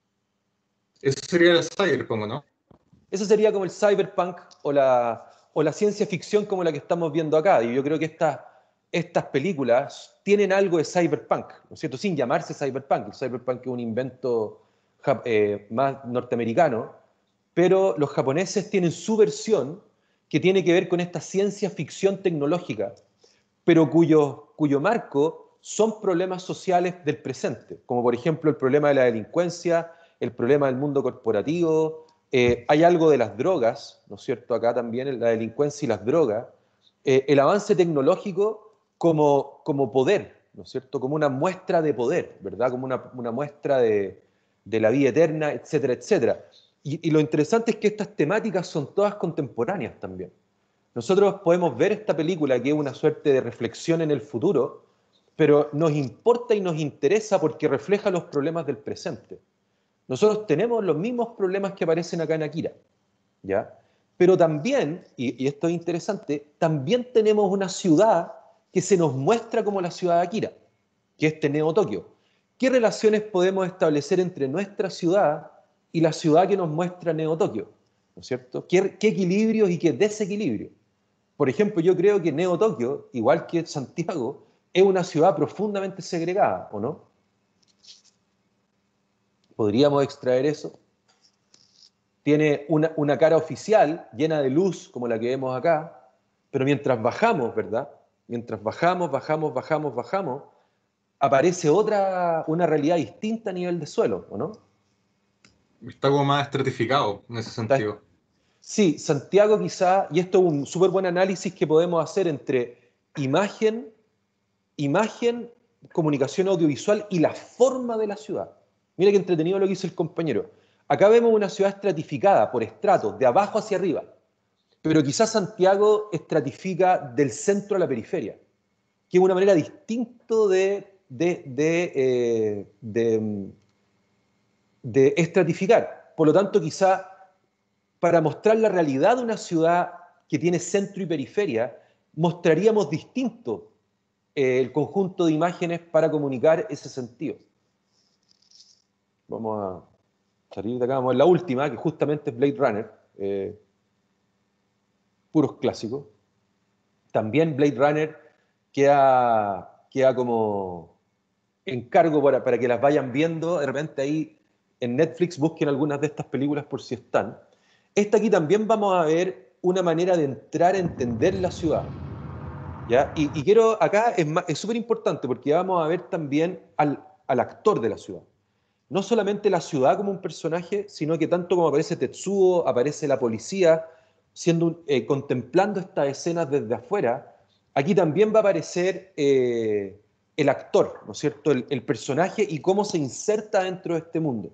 Eso sería el cyberpunk, ¿no? Eso sería como el cyberpunk o la ciencia ficción como la que estamos viendo acá. Y yo creo que estas películas tienen algo de cyberpunk, ¿no es cierto? Sin llamarse cyberpunk. El cyberpunk es un invento más norteamericano, pero los japoneses tienen su versión que tiene que ver con esta ciencia ficción tecnológica, pero cuyo marco son problemas sociales del presente, como por ejemplo el problema de la delincuencia, el problema del mundo corporativo, hay algo de las drogas, ¿no es cierto? Acá también la delincuencia y las drogas, el avance tecnológico como poder, ¿no es cierto? Como una muestra de poder, ¿verdad? Como una muestra de la vida eterna, etcétera, etcétera. Y lo interesante es que estas temáticas son todas contemporáneas también. Nosotros podemos ver esta película que es una suerte de reflexión en el futuro, pero nos importa y nos interesa porque refleja los problemas del presente. Nosotros tenemos los mismos problemas que aparecen acá en Akira, ¿ya? Pero también, y esto es interesante, también tenemos una ciudad que se nos muestra como la ciudad de Akira, que es Neo Tokio. ¿Qué relaciones podemos establecer entre nuestra ciudad y la ciudad que nos muestra Neo Tokio? ¿No es cierto? ¿Qué equilibrios y qué desequilibrios? Por ejemplo, yo creo que Neo Tokio, igual que Santiago, es una ciudad profundamente segregada, ¿o no? ¿Podríamos extraer eso? Tiene una cara oficial llena de luz, como la que vemos acá, pero mientras bajamos, ¿verdad? Mientras bajamos, aparece una realidad distinta a nivel de suelo, ¿o no? Está como más estratificado en ese sentido. Sí, Santiago quizá, y esto es un súper buen análisis que podemos hacer entre imagen, comunicación audiovisual y la forma de la ciudad. Mira qué entretenido lo que hizo el compañero. Acá vemos una ciudad estratificada por estratos, de abajo hacia arriba, pero quizás Santiago estratifica del centro a la periferia, que es una manera distinta de estratificar. Por lo tanto, quizá para mostrar la realidad de una ciudad que tiene centro y periferia, mostraríamos distinto el conjunto de imágenes para comunicar ese sentido. Vamos a salir de acá, vamos a la última, que justamente es Blade Runner, puros clásicos. También Blade Runner queda como encargo para que las vayan viendo. De repente ahí en Netflix busquen algunas de estas películas por si están. Esta aquí también vamos a ver una manera de entrar a entender la ciudad, ¿ya? Y quiero, acá es súper importante porque vamos a ver también al actor de la ciudad. No solamente la ciudad como un personaje, sino que tanto como aparece Tetsuo, aparece la policía, contemplando estas escenas desde afuera, aquí también va a aparecer el actor, ¿no es cierto? El personaje y cómo se inserta dentro de este mundo.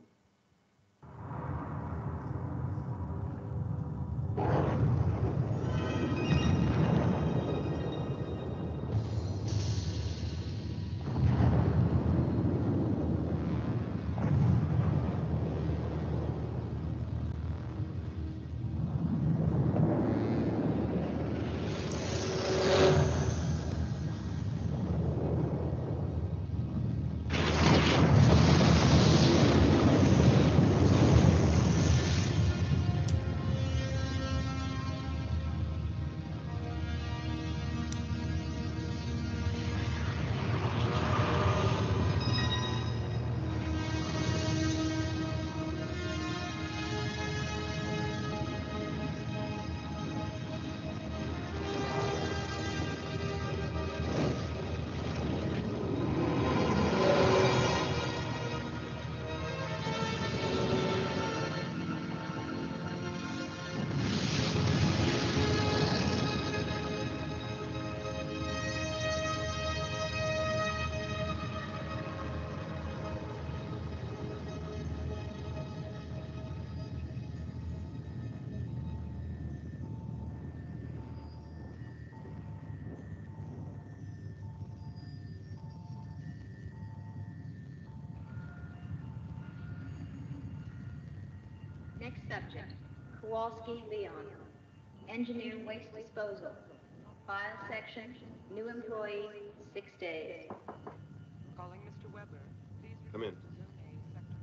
Next subject, Kowalski Leon. Engineer waste disposal. File section, new employee, 6 days. Calling Mr. Weber. Please Come in. Zone A, Sector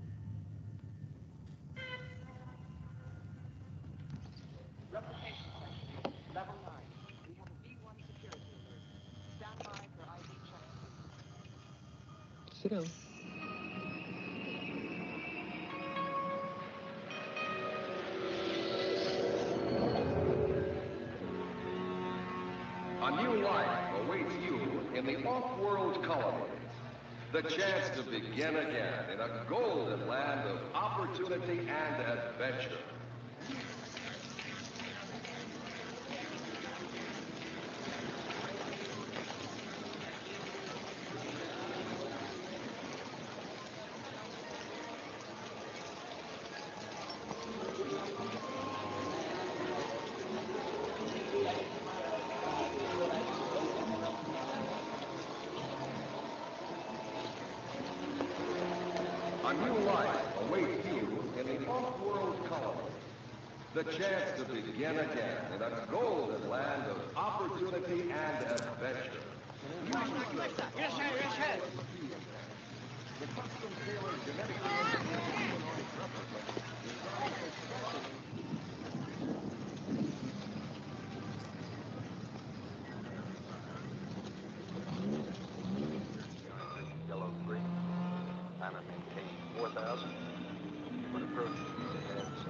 9. Replication section, level 9. We have a B1 security alert. Stand by for ID check. Sit down. A new life awaits you in the off-world colony. The chance to begin again in a golden land of opportunity and adventure. A new life awaits you in the off-world colony. The chance to begin again in a golden land of opportunity and adventure. The custom-tailored Yellow 3. Time and maintain 4,000. But approach ahead 6.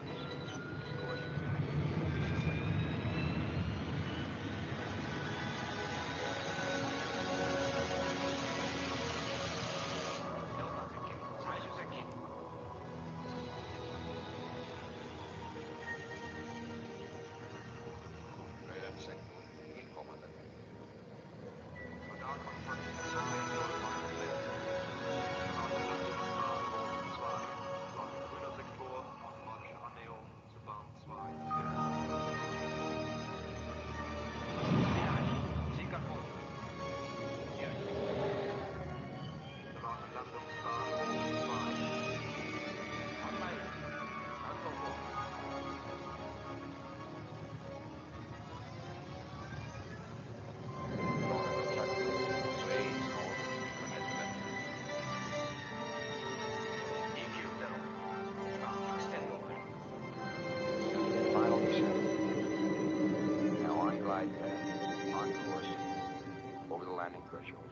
Final descent. Now on glide path, on course, over the landing threshold.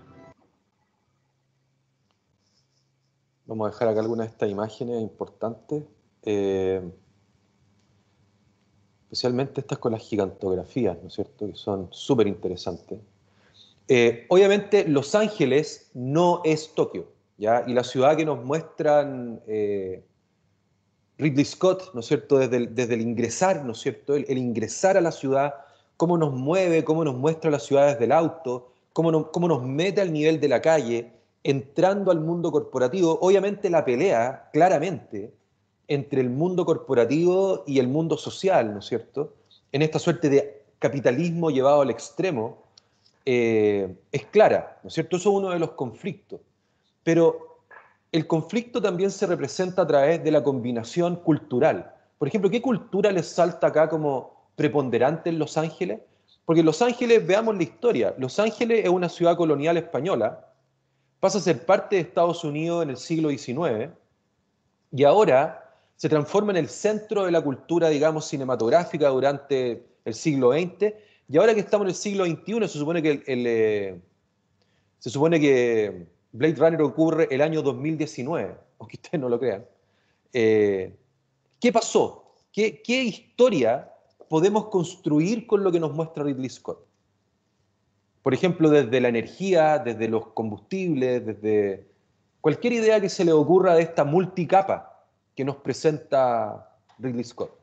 Vamos a dejar acá algunas de estas imágenes importantes, especialmente estas con las gigantografías, ¿no es cierto?, que son súper interesantes. Obviamente Los Ángeles no es Tokio, ¿ya? Y la ciudad que nos muestran Ridley Scott, ¿no es cierto?, desde el ingresar, ¿no es cierto?, el ingresar a la ciudad, cómo nos mueve, cómo nos muestra la ciudad desde el auto, cómo nos mete al nivel de la calle, entrando al mundo corporativo. Obviamente la pelea, claramente, entre el mundo corporativo y el mundo social, ¿no es cierto?, en esta suerte de capitalismo llevado al extremo, es clara, ¿no es cierto? Eso es uno de los conflictos. Pero el conflicto también se representa a través de la combinación cultural. Por ejemplo, ¿qué cultura les salta acá como preponderante en Los Ángeles? Porque en Los Ángeles, veamos la historia. Los Ángeles es una ciudad colonial española, pasa a ser parte de Estados Unidos en el siglo XIX, y ahora se transforma en el centro de la cultura, digamos, cinematográfica durante el siglo XX, y ahora que estamos en el siglo XXI, se supone que Blade Runner ocurre el año 2019, aunque ustedes no lo crean. ¿Qué pasó? ¿Qué historia podemos construir con lo que nos muestra Ridley Scott? Por ejemplo, desde la energía, desde los combustibles, desde cualquier idea que se le ocurra de esta multicapa que nos presenta Ridley Scott.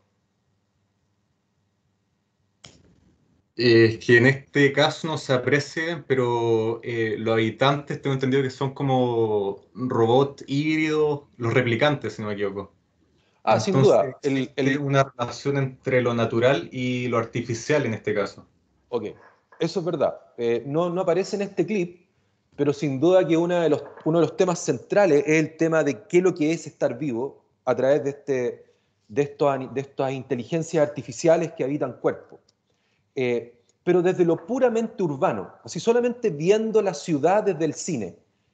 Es que en este caso no se aprecia, pero los habitantes tengo entendido que son como robots híbridos, los replicantes, si no me equivoco. Entonces, sin duda. Existe una relación entre lo natural y lo artificial en este caso. Ok, eso es verdad. No aparece en este clip, pero sin duda que uno de los temas centrales es el tema de qué es lo que es estar vivo a través de de estas inteligencias artificiales que habitan cuerpos. Pero desde lo puramente urbano, así solamente viendo la ciudad desde el cine,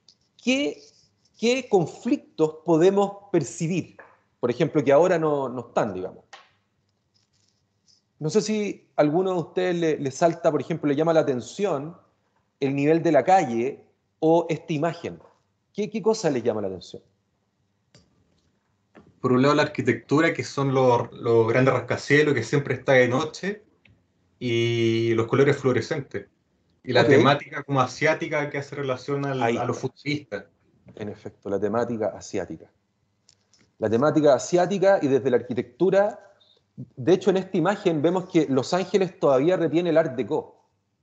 ¿qué conflictos podemos percibir? Por ejemplo, que ahora no están, digamos. No sé si a alguno de ustedes le salta, por ejemplo, le llama la atención el nivel de la calle o esta imagen. ¿Qué cosa les llama la atención? Por un lado la arquitectura, que son los grandes rascacielos, que siempre está de noche, y los colores fluorescentes. Y la temática como asiática que hace relación a los futuristas. En efecto, la temática asiática. La temática asiática y desde la arquitectura. De hecho, en esta imagen vemos que Los Ángeles todavía retiene el Art Deco.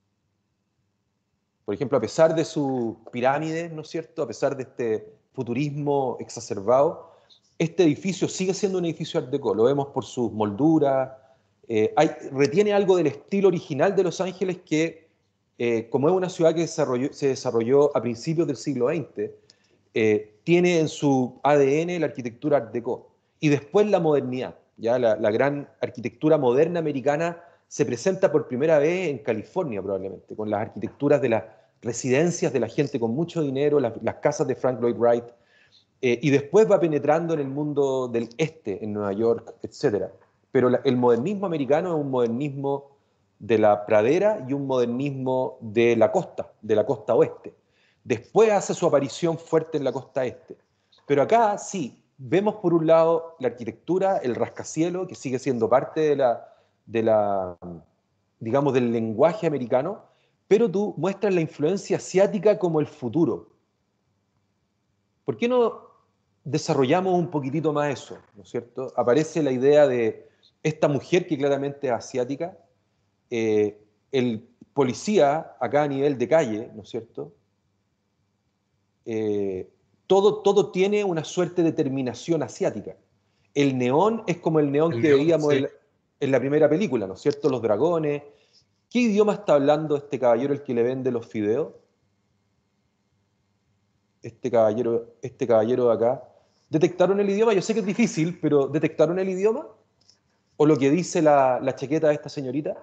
Por ejemplo, a pesar de sus pirámides, ¿no es cierto?, a pesar de este futurismo exacerbado, este edificio sigue siendo un edificio Art Deco. Lo vemos por sus molduras. Retiene algo del estilo original de Los Ángeles que, como es una ciudad que se desarrolló a principios del siglo XX, tiene en su ADN la arquitectura Art Deco. Y después la modernidad. Ya la gran arquitectura moderna americana se presenta por primera vez en California, probablemente, con las arquitecturas de las residencias de la gente con mucho dinero, las casas de Frank Lloyd Wright, y después va penetrando en el mundo del este, en Nueva York, etc. Pero el modernismo americano es un modernismo de la pradera y un modernismo de la costa oeste. Después hace su aparición fuerte en la costa este. Pero acá sí, vemos por un lado la arquitectura, el rascacielos, que sigue siendo parte digamos, del lenguaje americano, pero tú muestras la influencia asiática como el futuro. ¿Por qué no desarrollamos un poquitito más eso? ¿No es cierto? Aparece la idea de esta mujer que claramente es asiática, el policía acá a nivel de calle, ¿no es cierto? Todo tiene una suerte de terminación asiática. El neón es como el neón que veíamos en la primera película, ¿no es cierto? Los dragones. ¿Qué idioma está hablando este caballero el que le vende los fideos? Este caballero de acá. ¿Detectaron el idioma? Yo sé que es difícil, pero ¿detectaron el idioma? ¿O lo que dice la chaqueta de esta señorita?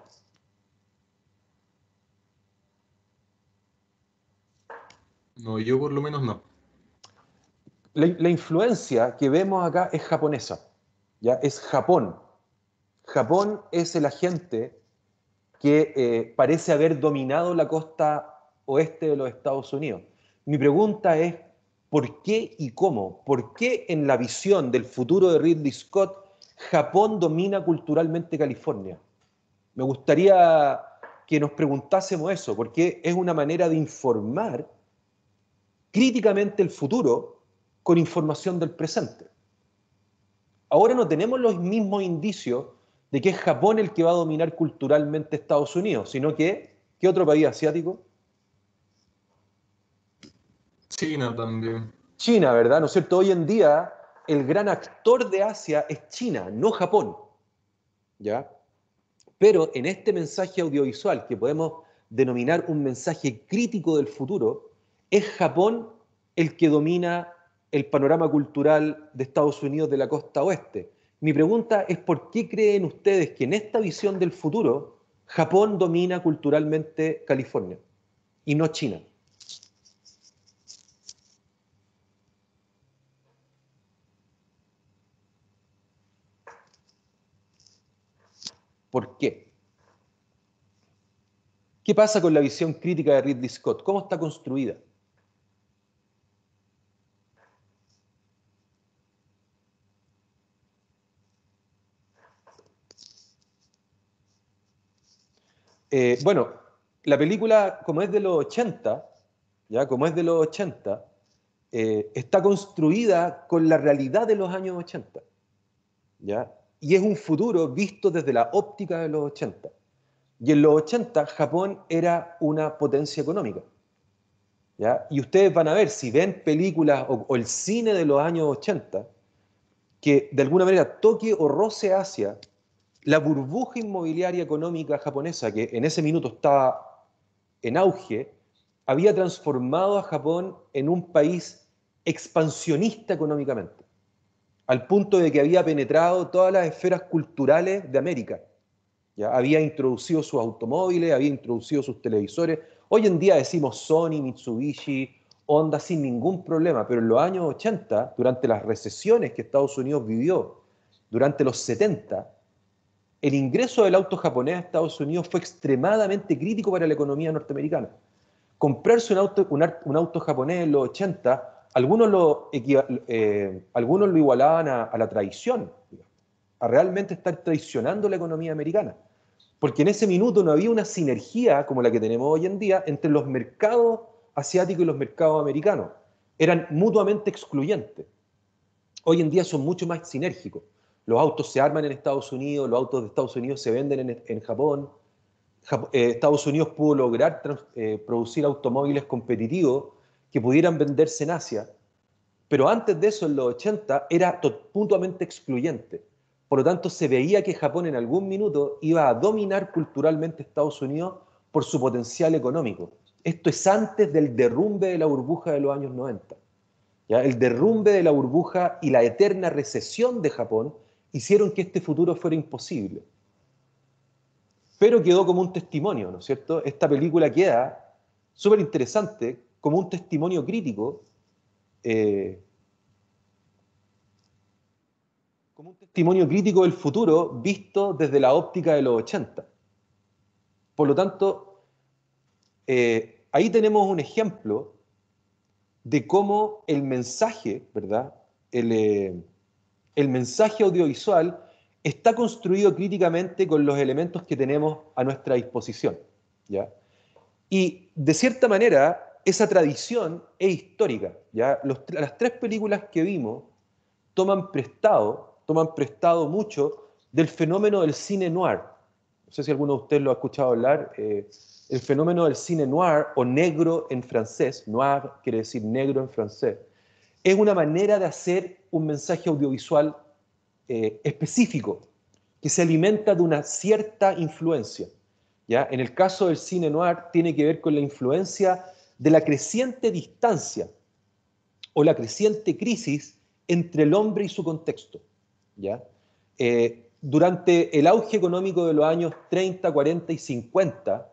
No, yo por lo menos no. La influencia que vemos acá es japonesa, ¿ya? Es Japón. Japón es el agente que parece haber dominado la costa oeste de los Estados Unidos. Mi pregunta es, ¿por qué y cómo? ¿Por qué en la visión del futuro de Ridley Scott, Japón domina culturalmente California? Me gustaría que nos preguntásemos eso, porque es una manera de informar críticamente el futuro con información del presente. Ahora no tenemos los mismos indicios de que es Japón el que va a dominar culturalmente Estados Unidos, sino que, ¿qué otro país asiático? China también. China, ¿verdad? ¿No es cierto? Hoy en día el gran actor de Asia es China, no Japón. ¿Ya? Pero en este mensaje audiovisual, que podemos denominar un mensaje crítico del futuro, es Japón el que domina el panorama cultural de Estados Unidos de la costa oeste. Mi pregunta es, ¿por qué creen ustedes que en esta visión del futuro Japón domina culturalmente California y no China? ¿Por qué? ¿Qué pasa con la visión crítica de Ridley Scott? ¿Cómo está construida? Bueno, la película, como es de los 80, ¿ya? Como es de los 80, está construida con la realidad de los años 80, ¿ya? Y es un futuro visto desde la óptica de los 80. Y en los 80 Japón era una potencia económica, ¿ya? Y ustedes van a ver, si ven películas o el cine de los años 80, que de alguna manera toque o roce hacia la burbuja inmobiliaria económica japonesa, que en ese minuto estaba en auge, había transformado a Japón en un país expansionista económicamente. al punto de que había penetrado todas las esferas culturales de América. ¿Ya? Había introducido sus automóviles, había introducido sus televisores. Hoy en día decimos Sony, Mitsubishi, Honda sin ningún problema, pero en los años 80, durante las recesiones que Estados Unidos vivió, durante los 70, el ingreso del auto japonés a Estados Unidos fue extremadamente crítico para la economía norteamericana. Comprarse un auto japonés en los 80, algunos lo igualaban a la traición, a realmente estar traicionando la economía americana. Porque en ese minuto no había una sinergia como la que tenemos hoy en día entre los mercados asiáticos y los mercados americanos. Eran mutuamente excluyentes. Hoy en día son mucho más sinérgicos. Los autos se arman en Estados Unidos, los autos de Estados Unidos se venden en Japón. Estados Unidos pudo lograr producir automóviles competitivos que pudieran venderse en Asia. Pero antes de eso, en los 80, era mutuamente excluyente. Por lo tanto, se veía que Japón en algún minuto iba a dominar culturalmente Estados Unidos por su potencial económico. Esto es antes del derrumbe de la burbuja de los años 90. ¿Ya? El derrumbe de la burbuja y la eterna recesión de Japón hicieron que este futuro fuera imposible. Pero quedó como un testimonio, ¿no es cierto? Esta película queda súper interesante como un testimonio crítico del futuro visto desde la óptica de los 80. Por lo tanto, ahí tenemos un ejemplo de cómo el mensaje, ¿verdad? El mensaje audiovisual está construido críticamente con los elementos que tenemos a nuestra disposición, ¿ya? Y de cierta manera, esa tradición es histórica, ¿ya? Las tres películas que vimos toman prestado mucho del fenómeno del cine noir. No sé si alguno de ustedes lo ha escuchado hablar. El fenómeno del cine noir, o negro en francés, noir quiere decir negro en francés, es una manera de hacer un mensaje audiovisual específico, que se alimenta de una cierta influencia. ¿Ya? En el caso del cine noir tiene que ver con la influencia de la creciente distancia o la creciente crisis entre el hombre y su contexto. ¿Ya? Durante el auge económico de los años 30, 40 y 50,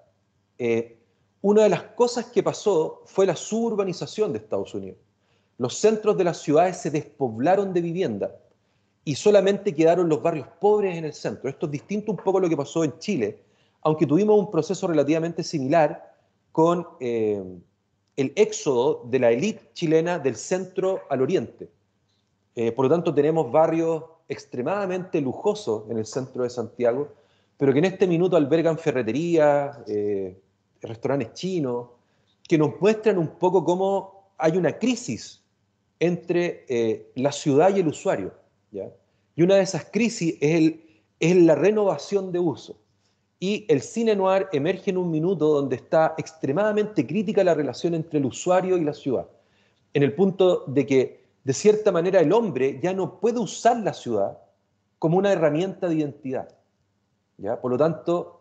una de las cosas que pasó fue la suburbanización de Estados Unidos. Los centros de las ciudades se despoblaron de vivienda y solamente quedaron los barrios pobres en el centro. Esto es distinto un poco a lo que pasó en Chile, aunque tuvimos un proceso relativamente similar con el éxodo de la élite chilena del centro al oriente. Por lo tanto, tenemos barrios extremadamente lujosos en el centro de Santiago, pero que en este minuto albergan ferreterías, restaurantes chinos, que nos muestran un poco cómo hay una crisis entre la ciudad y el usuario, ¿ya? Y una de esas crisis es la renovación de uso. Y el cine noir emerge en un minuto donde está extremadamente crítica la relación entre el usuario y la ciudad, en el punto de que, de cierta manera, el hombre ya no puede usar la ciudad como una herramienta de identidad, ¿ya? Por lo tanto,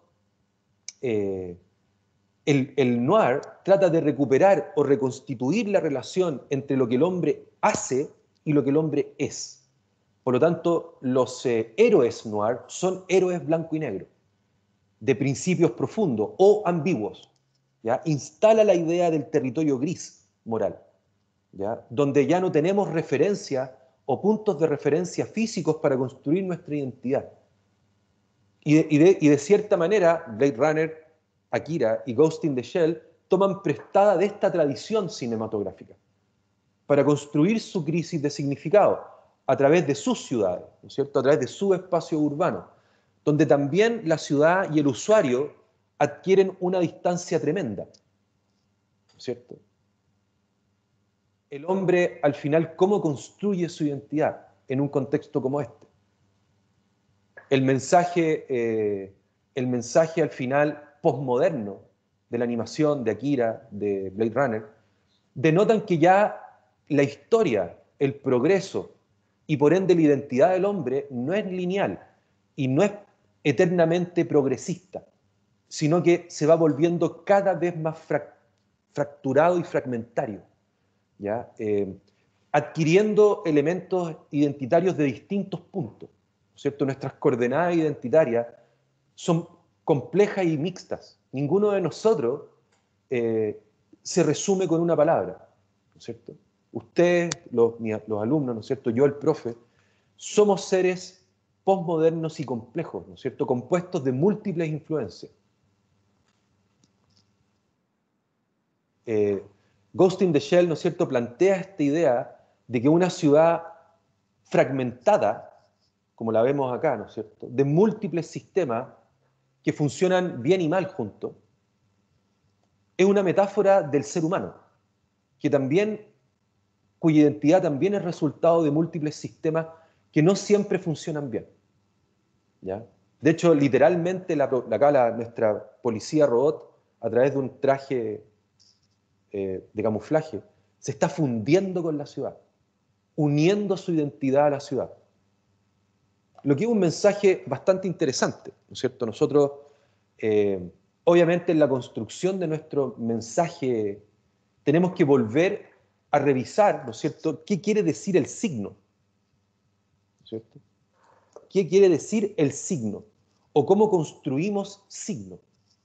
el noir trata de recuperar o reconstituir la relación entre lo que el hombre hace y lo que el hombre es. Por lo tanto, los héroes noir son héroes blanco y negro, de principios profundos o ambiguos, ¿ya? Instala la idea del territorio gris moral, ¿ya? Donde ya no tenemos referencia o puntos de referencia físicos para construir nuestra identidad. Y de cierta manera, Blade Runner, Akira y Ghost in the Shell toman prestada de esta tradición cinematográfica para construir su crisis de significado a través de sus ciudades, ¿no es cierto? A través de su espacio urbano, donde también la ciudad y el usuario adquieren una distancia tremenda, ¿no es cierto? El hombre, al final, ¿cómo construye su identidad en un contexto como este? El mensaje al final posmoderno de la animación de Akira, de Blade Runner, denotan que ya la historia, el progreso y por ende la identidad del hombre no es lineal y no es eternamente progresista, sino que se va volviendo cada vez más fracturado y fragmentario, ¿ya? adquiriendo elementos identitarios de distintos puntos, ¿no es cierto? Nuestras coordenadas identitarias son complejas y mixtas. Ninguno de nosotros se resume con una palabra, ¿no es cierto? Ustedes, los alumnos, ¿no es cierto? Yo, el profe, somos seres postmodernos y complejos, ¿no es cierto? Compuestos de múltiples influencias. Ghost in the Shell, ¿no es cierto?, plantea esta idea de que una ciudad fragmentada, como la vemos acá, ¿no es cierto?, de múltiples sistemas que funcionan bien y mal juntos, es una metáfora del ser humano, cuya identidad también es resultado de múltiples sistemas que no siempre funcionan bien, ¿ya? De hecho, literalmente, nuestra policía robot, a través de un traje de camuflaje, se está fundiendo con la ciudad, uniendo su identidad a la ciudad. Lo que es un mensaje bastante interesante, ¿no es cierto? Nosotros, obviamente, en la construcción de nuestro mensaje, tenemos que volver a revisar, ¿no es cierto?, qué quiere decir el signo, ¿no es cierto? ¿Qué quiere decir el signo? O cómo construimos signo.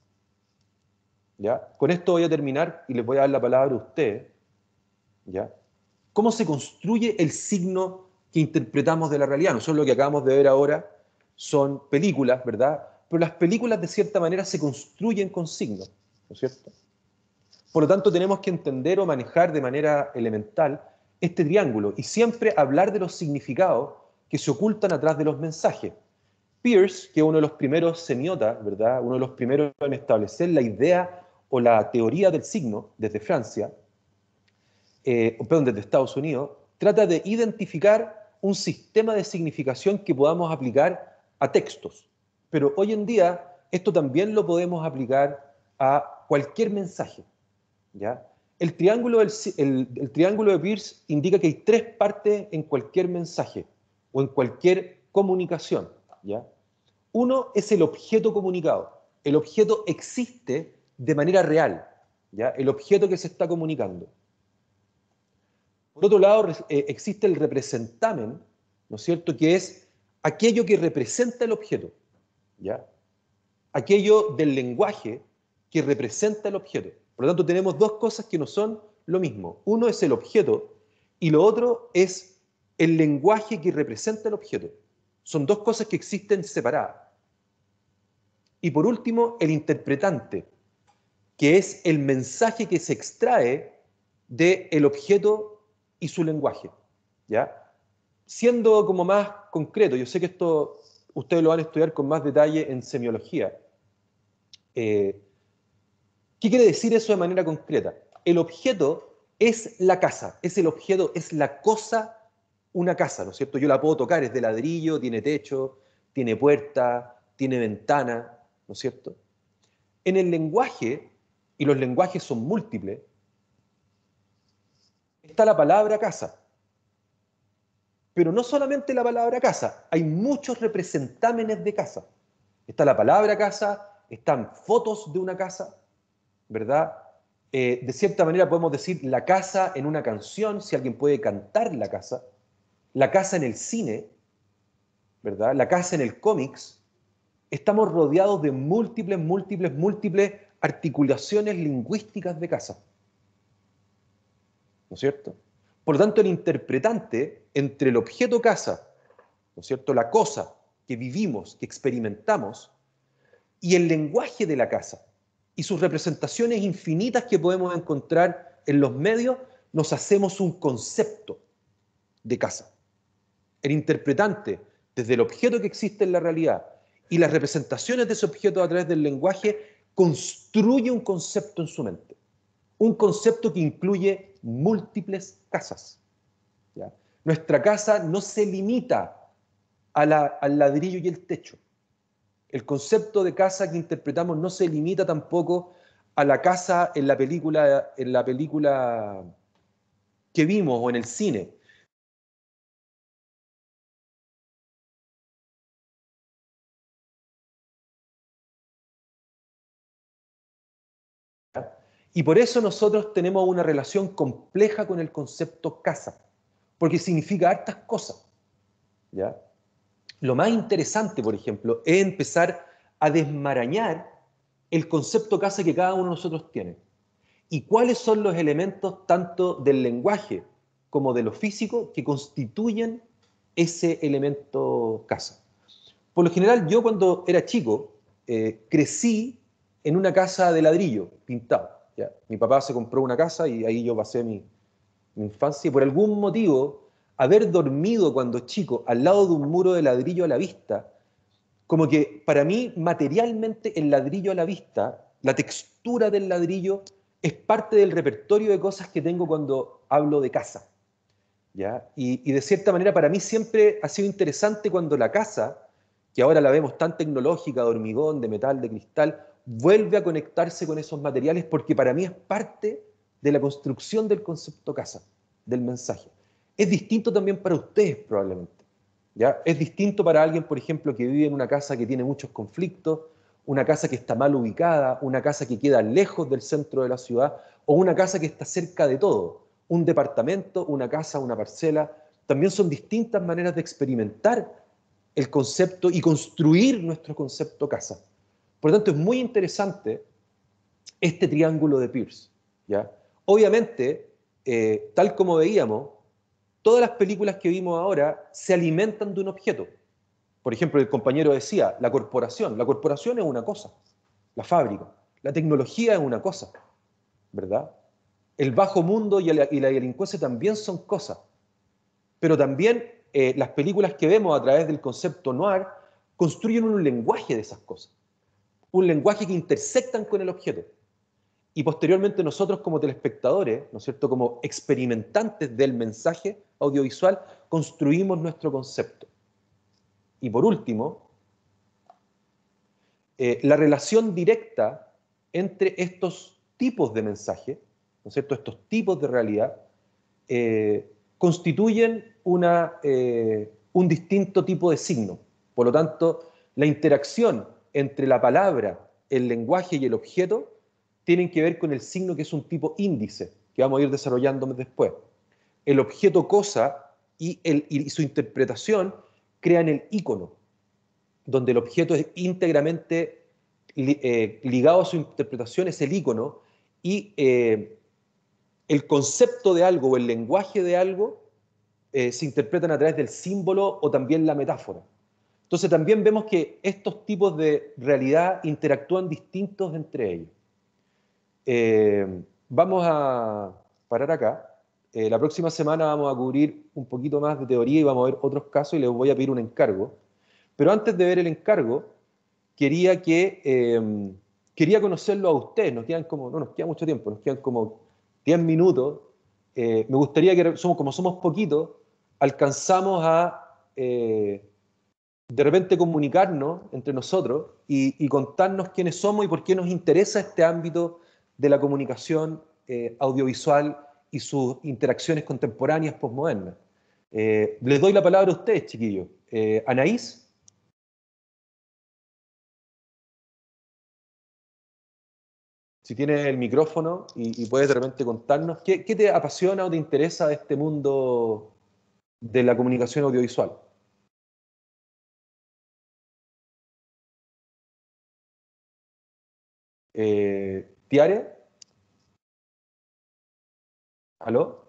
¿Ya? Con esto voy a terminar y les voy a dar la palabra a ustedes. ¿Ya? ¿Cómo se construye el signo que interpretamos de la realidad? Nosotros lo que acabamos de ver ahora son películas, ¿verdad? Pero las películas de cierta manera se construyen con signos, ¿no es cierto? Por lo tanto, tenemos que entender o manejar de manera elemental este triángulo y siempre hablar de los significados que se ocultan atrás de los mensajes. Peirce, que es uno de los primeros semiotas, ¿verdad?, uno de los primeros en establecer la idea o la teoría del signo desde Francia, desde Estados Unidos, trata de identificar un sistema de significación que podamos aplicar a textos. Pero hoy en día esto también lo podemos aplicar a cualquier mensaje, ¿ya? El triángulo de Peirce indica que hay 3 partes en cualquier mensaje o en cualquier comunicación, ¿ya? Uno es el objeto comunicado. El objeto existe de manera real, ¿ya? El objeto que se está comunicando. Por otro lado, existe el representamen, ¿no es cierto?, que es aquello que representa el objeto, ¿ya? Aquello del lenguaje que representa el objeto. Por lo tanto, tenemos 2 cosas que no son lo mismo. Uno es el objeto y lo otro es el lenguaje que representa el objeto. Son 2 cosas que existen separadas. Y por último, el interpretante, que es el mensaje que se extrae del objeto y su lenguaje, ¿ya? Siendo como más concreto, yo sé que esto ustedes lo van a estudiar con más detalle en semiología. ¿Qué quiere decir eso de manera concreta? El objeto es la casa, es el objeto, es la cosa, una casa, ¿no es cierto? Yo la puedo tocar, es de ladrillo, tiene techo, tiene puerta, tiene ventana, ¿no es cierto? En el lenguaje, y los lenguajes son múltiples, está la palabra casa. Pero no solamente la palabra casa, hay muchos representámenes de casa. Está la palabra casa, están fotos de una casa, ¿verdad? De cierta manera podemos decir la casa en una canción, si alguien puede cantar la casa en el cine, ¿verdad? La casa en el cómics. Estamos rodeados de múltiples articulaciones lingüísticas de casa, ¿no es cierto? Por lo tanto, el interpretante entre el objeto casa, ¿no es cierto?, la cosa que vivimos, que experimentamos, y el lenguaje de la casa, y sus representaciones infinitas que podemos encontrar en los medios, nos hacemos un concepto de casa. El interpretante, desde el objeto que existe en la realidad y las representaciones de ese objeto a través del lenguaje, construye un concepto en su mente. Un concepto que incluye múltiples casas, ¿ya? Nuestra casa no se limita al ladrillo y el techo. El concepto de casa que interpretamos no se limita tampoco a la casa en la película que vimos o en el cine. Y por eso nosotros tenemos una relación compleja con el concepto casa, porque significa hartas cosas, ¿ya? Lo más interesante, por ejemplo, es empezar a desmarañar el concepto casa que cada uno de nosotros tiene. ¿Y cuáles son los elementos tanto del lenguaje como de lo físico que constituyen ese elemento casa? Por lo general, yo cuando era chico, crecí en una casa de ladrillo, pintado, ¿ya? Mi papá se compró una casa y ahí yo pasé mi infancia, y por algún motivo, haber dormido cuando chico al lado de un muro de ladrillo a la vista, como que para mí materialmente el ladrillo a la vista, la textura del ladrillo, es parte del repertorio de cosas que tengo cuando hablo de casa, ¿ya? Y de cierta manera para mí siempre ha sido interesante cuando la casa, que ahora la vemos tan tecnológica, de hormigón, de metal, de cristal, vuelve a conectarse con esos materiales, porque para mí es parte de la construcción del concepto casa, del mensaje. Es distinto también para ustedes probablemente, ¿ya? Es distinto para alguien, por ejemplo, que vive en una casa que tiene muchos conflictos, una casa que está mal ubicada, una casa que queda lejos del centro de la ciudad, o una casa que está cerca de todo. Un departamento, una casa, una parcela, también son distintas maneras de experimentar el concepto y construir nuestro concepto casa. Por lo tanto, es muy interesante este triángulo de Peirce, ¿ya? Obviamente, tal como veíamos, todas las películas que vimos ahora se alimentan de un objeto. Por ejemplo, el compañero decía, la corporación es una cosa, la fábrica, la tecnología es una cosa, ¿verdad? El bajo mundo y la delincuencia también son cosas, pero también las películas que vemos a través del concepto noir construyen un lenguaje de esas cosas, un lenguaje que intersectan con el objeto. Y posteriormente nosotros como telespectadores, ¿no es cierto?, como experimentantes del mensaje audiovisual, construimos nuestro concepto. Y por último, la relación directa entre estos tipos de mensaje, ¿no es cierto?, estos tipos de realidad, constituyen un distinto tipo de signo. Por lo tanto, la interacción entre la palabra, el lenguaje y el objeto tienen que ver con el signo que es un tipo índice, que vamos a ir desarrollando después. El objeto cosa y su interpretación crean el ícono, donde el objeto es íntegramente ligado a su interpretación, es el ícono, y el concepto de algo o el lenguaje de algo se interpretan a través del símbolo o también la metáfora. Entonces también vemos que estos tipos de realidad interactúan distintos entre ellos. Vamos a parar acá. La próxima semana vamos a cubrir un poquito más de teoría y vamos a ver otros casos y les voy a pedir un encargo. Pero antes de ver el encargo, quería conocerlo a ustedes. No nos queda mucho tiempo, nos quedan como 10 minutos. Me gustaría que, como somos poquitos, alcanzamos a de repente comunicarnos entre nosotros y contarnos quiénes somos y por qué nos interesa este ámbito de la comunicación audiovisual y sus interacciones contemporáneas postmodernas. Les doy la palabra a ustedes, chiquillos. Anaís. Si tienes el micrófono y puedes de repente contarnos, ¿qué te apasiona o te interesa de este mundo de la comunicación audiovisual? ¿Tiare? ¿Aló?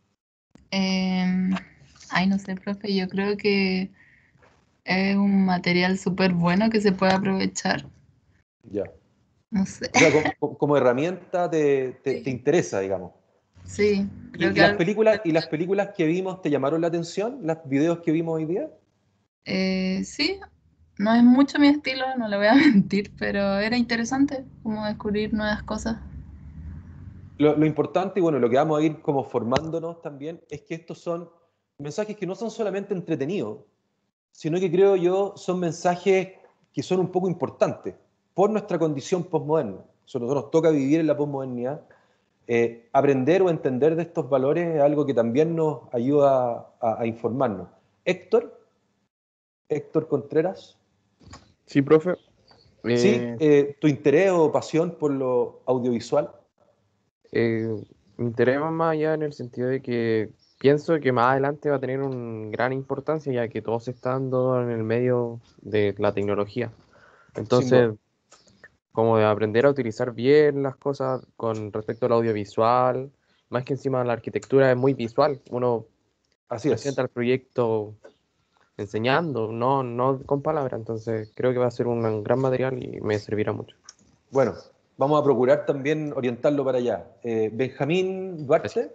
Ay, no sé, profe, yo creo que es un material súper bueno que se puede aprovechar. Ya. No sé. O sea, como herramienta te interesa, digamos. Sí, creo que ¿Y las películas que vimos te llamaron la atención? ¿Los videos que vimos hoy día? Sí, no es mucho mi estilo, no le voy a mentir, pero era interesante como descubrir nuevas cosas. Lo importante, y bueno, lo que vamos a ir como formándonos también, es que estos son mensajes que no son solamente entretenidos, sino que creo yo son mensajes que son un poco importantes por nuestra condición postmoderna. Nosotros nos toca vivir en la postmodernidad. Aprender o entender de estos valores es algo que también nos ayuda a informarnos. Héctor Contreras. Sí, profe. Sí, tu interés o pasión por lo audiovisual. Me interesa más allá en el sentido de que pienso que más adelante va a tener una gran importancia, ya que todo se está dando en el medio de la tecnología. Sin duda. Entonces, como de aprender a utilizar bien las cosas con respecto al audiovisual, más que encima la arquitectura es muy visual. Uno Así presenta es. el proyecto enseñando, no con palabras. Entonces, creo que va a ser un gran material y me servirá mucho. Bueno, vamos a procurar también orientarlo para allá. Benjamín Duarte.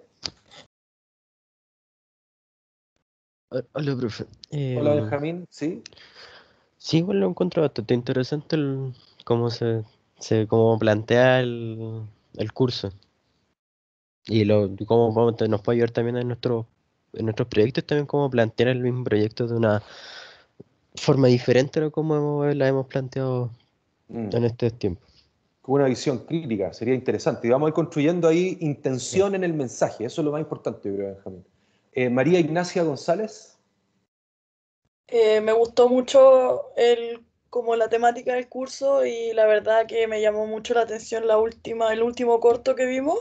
Hola, profe. Hola, Benjamín. ¿Sí? Sí, igual lo encuentro bastante interesante cómo cómo plantea el curso. Y cómo nos puede ayudar también en nuestros proyectos, también cómo plantear el mismo proyecto de una forma diferente a como la hemos planteado en este tiempo. Con una visión crítica, sería interesante. Y vamos a ir construyendo ahí intención en el mensaje. Eso es lo más importante, yo creo, Benjamín. María Ignacia González. Me gustó mucho como la temática del curso y la verdad que me llamó mucho la atención el último corto que vimos.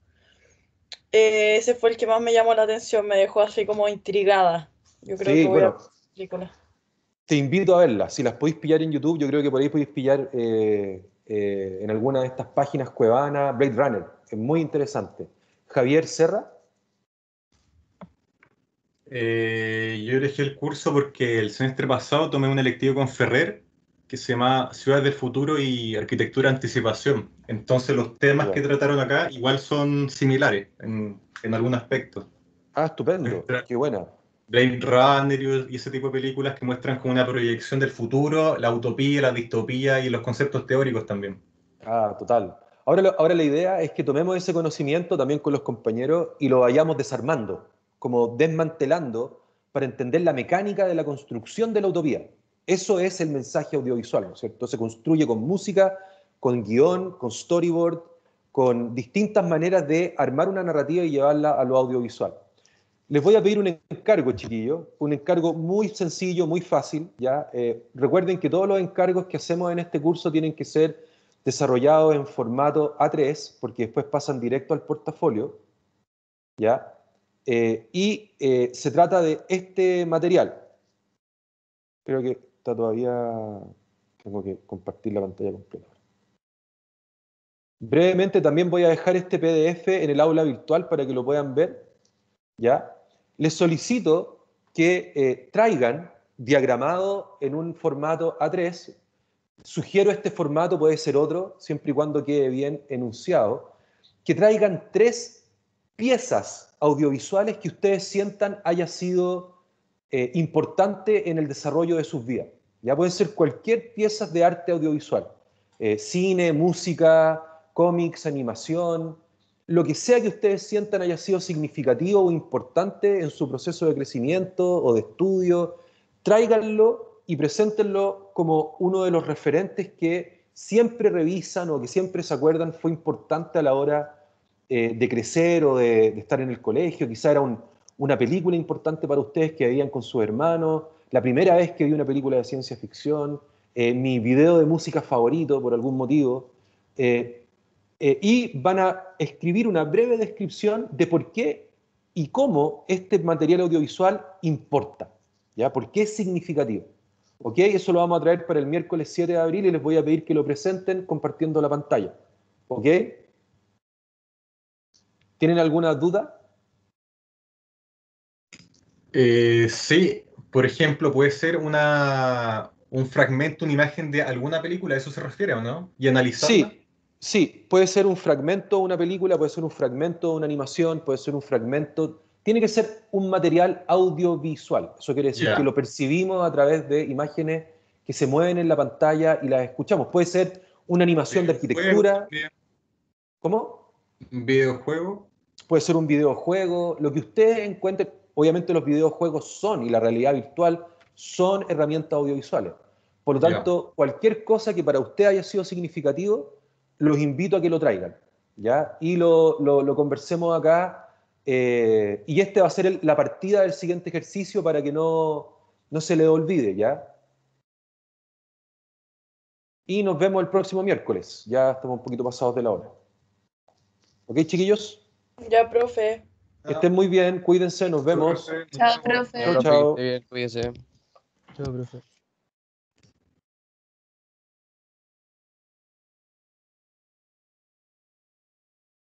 Ese fue el que más me llamó la atención, me dejó así como intrigada. Yo creo que Sí, voy a ver bueno, la película. te invito a verlas. Si las podéis pillar en YouTube, yo creo que por ahí podéis pillar en alguna de estas páginas cuevanas, Blade Runner. Es muy interesante. Javier Serra. Yo elegí el curso porque el semestre pasado tomé un electivo con Ferrer que se llama Ciudades del Futuro y Arquitectura Anticipación. Entonces los temas que trataron acá igual son similares en algún aspecto. Ah, estupendo. Qué buena. Blade Runner y ese tipo de películas que muestran como una proyección del futuro, la utopía, la distopía y los conceptos teóricos también. Ah, total. Ahora la idea es que tomemos ese conocimiento también con los compañeros y lo vayamos desarmando, como desmantelando para entender la mecánica de la construcción de la utopía. Eso es el mensaje audiovisual, ¿no es cierto? Se construye con música, con guión, con storyboard, con distintas maneras de armar una narrativa y llevarla a lo audiovisual. Les voy a pedir un encargo, chiquillos, un encargo muy sencillo, muy fácil, ¿ya? Recuerden que todos los encargos que hacemos en este curso tienen que ser desarrollados en formato A3, porque después pasan directo al portafolio, ¿ya? Se trata de este material. Creo que está todavía... Tengo que compartir la pantalla completa. Brevemente también voy a dejar este PDF en el aula virtual para que lo puedan ver, ¿ya? Les solicito que traigan diagramado en un formato A3. Sugiero este formato, puede ser otro, siempre y cuando quede bien enunciado. Que traigan 3 piezas audiovisuales que ustedes sientan haya sido importante en el desarrollo de sus vidas. Ya pueden ser cualquier pieza de arte audiovisual. Cine, música, cómics, animación, lo que sea que ustedes sientan haya sido significativo o importante en su proceso de crecimiento o de estudio, tráiganlo y preséntenlo como uno de los referentes que siempre revisan o que siempre se acuerdan fue importante a la hora de crecer o de estar en el colegio. Quizá era una película importante para ustedes que veían con sus hermanos, la primera vez que vi una película de ciencia ficción, mi video de música favorito por algún motivo. Y van a escribir una breve descripción de por qué y cómo este material audiovisual importa, ¿ya? ¿Por qué es significativo? ¿Ok? Eso lo vamos a traer para el miércoles 7 de abril y les voy a pedir que lo presenten compartiendo la pantalla. ¿Ok? ¿Tienen alguna duda? Sí, por ejemplo, puede ser un fragmento, una imagen de alguna película, ¿a eso se refiere o no? Y analizarla. Sí, puede ser un fragmento de una película, puede ser un fragmento de una animación, puede ser un fragmento... Tiene que ser un material audiovisual. Eso quiere decir que lo percibimos a través de imágenes que se mueven en la pantalla y las escuchamos. Puede ser una animación de arquitectura. ¿Cómo? ¿Un videojuego? Puede ser un videojuego. Lo que ustedes encuentren, obviamente los videojuegos son, y la realidad virtual, son herramientas audiovisuales. Por lo tanto, cualquier cosa que para usted haya sido significativo, los invito a que lo traigan, ¿ya? Y lo conversemos acá. Y este va a ser la partida del siguiente ejercicio para que no se le olvide, ¿ya? Y nos vemos el próximo miércoles. Ya estamos un poquito pasados de la hora. ¿Ok, chiquillos? Ya, profe. Que estén muy bien, cuídense, nos vemos. Chao, profe. Chao, chao. Bien, cuídese. Chao, profe.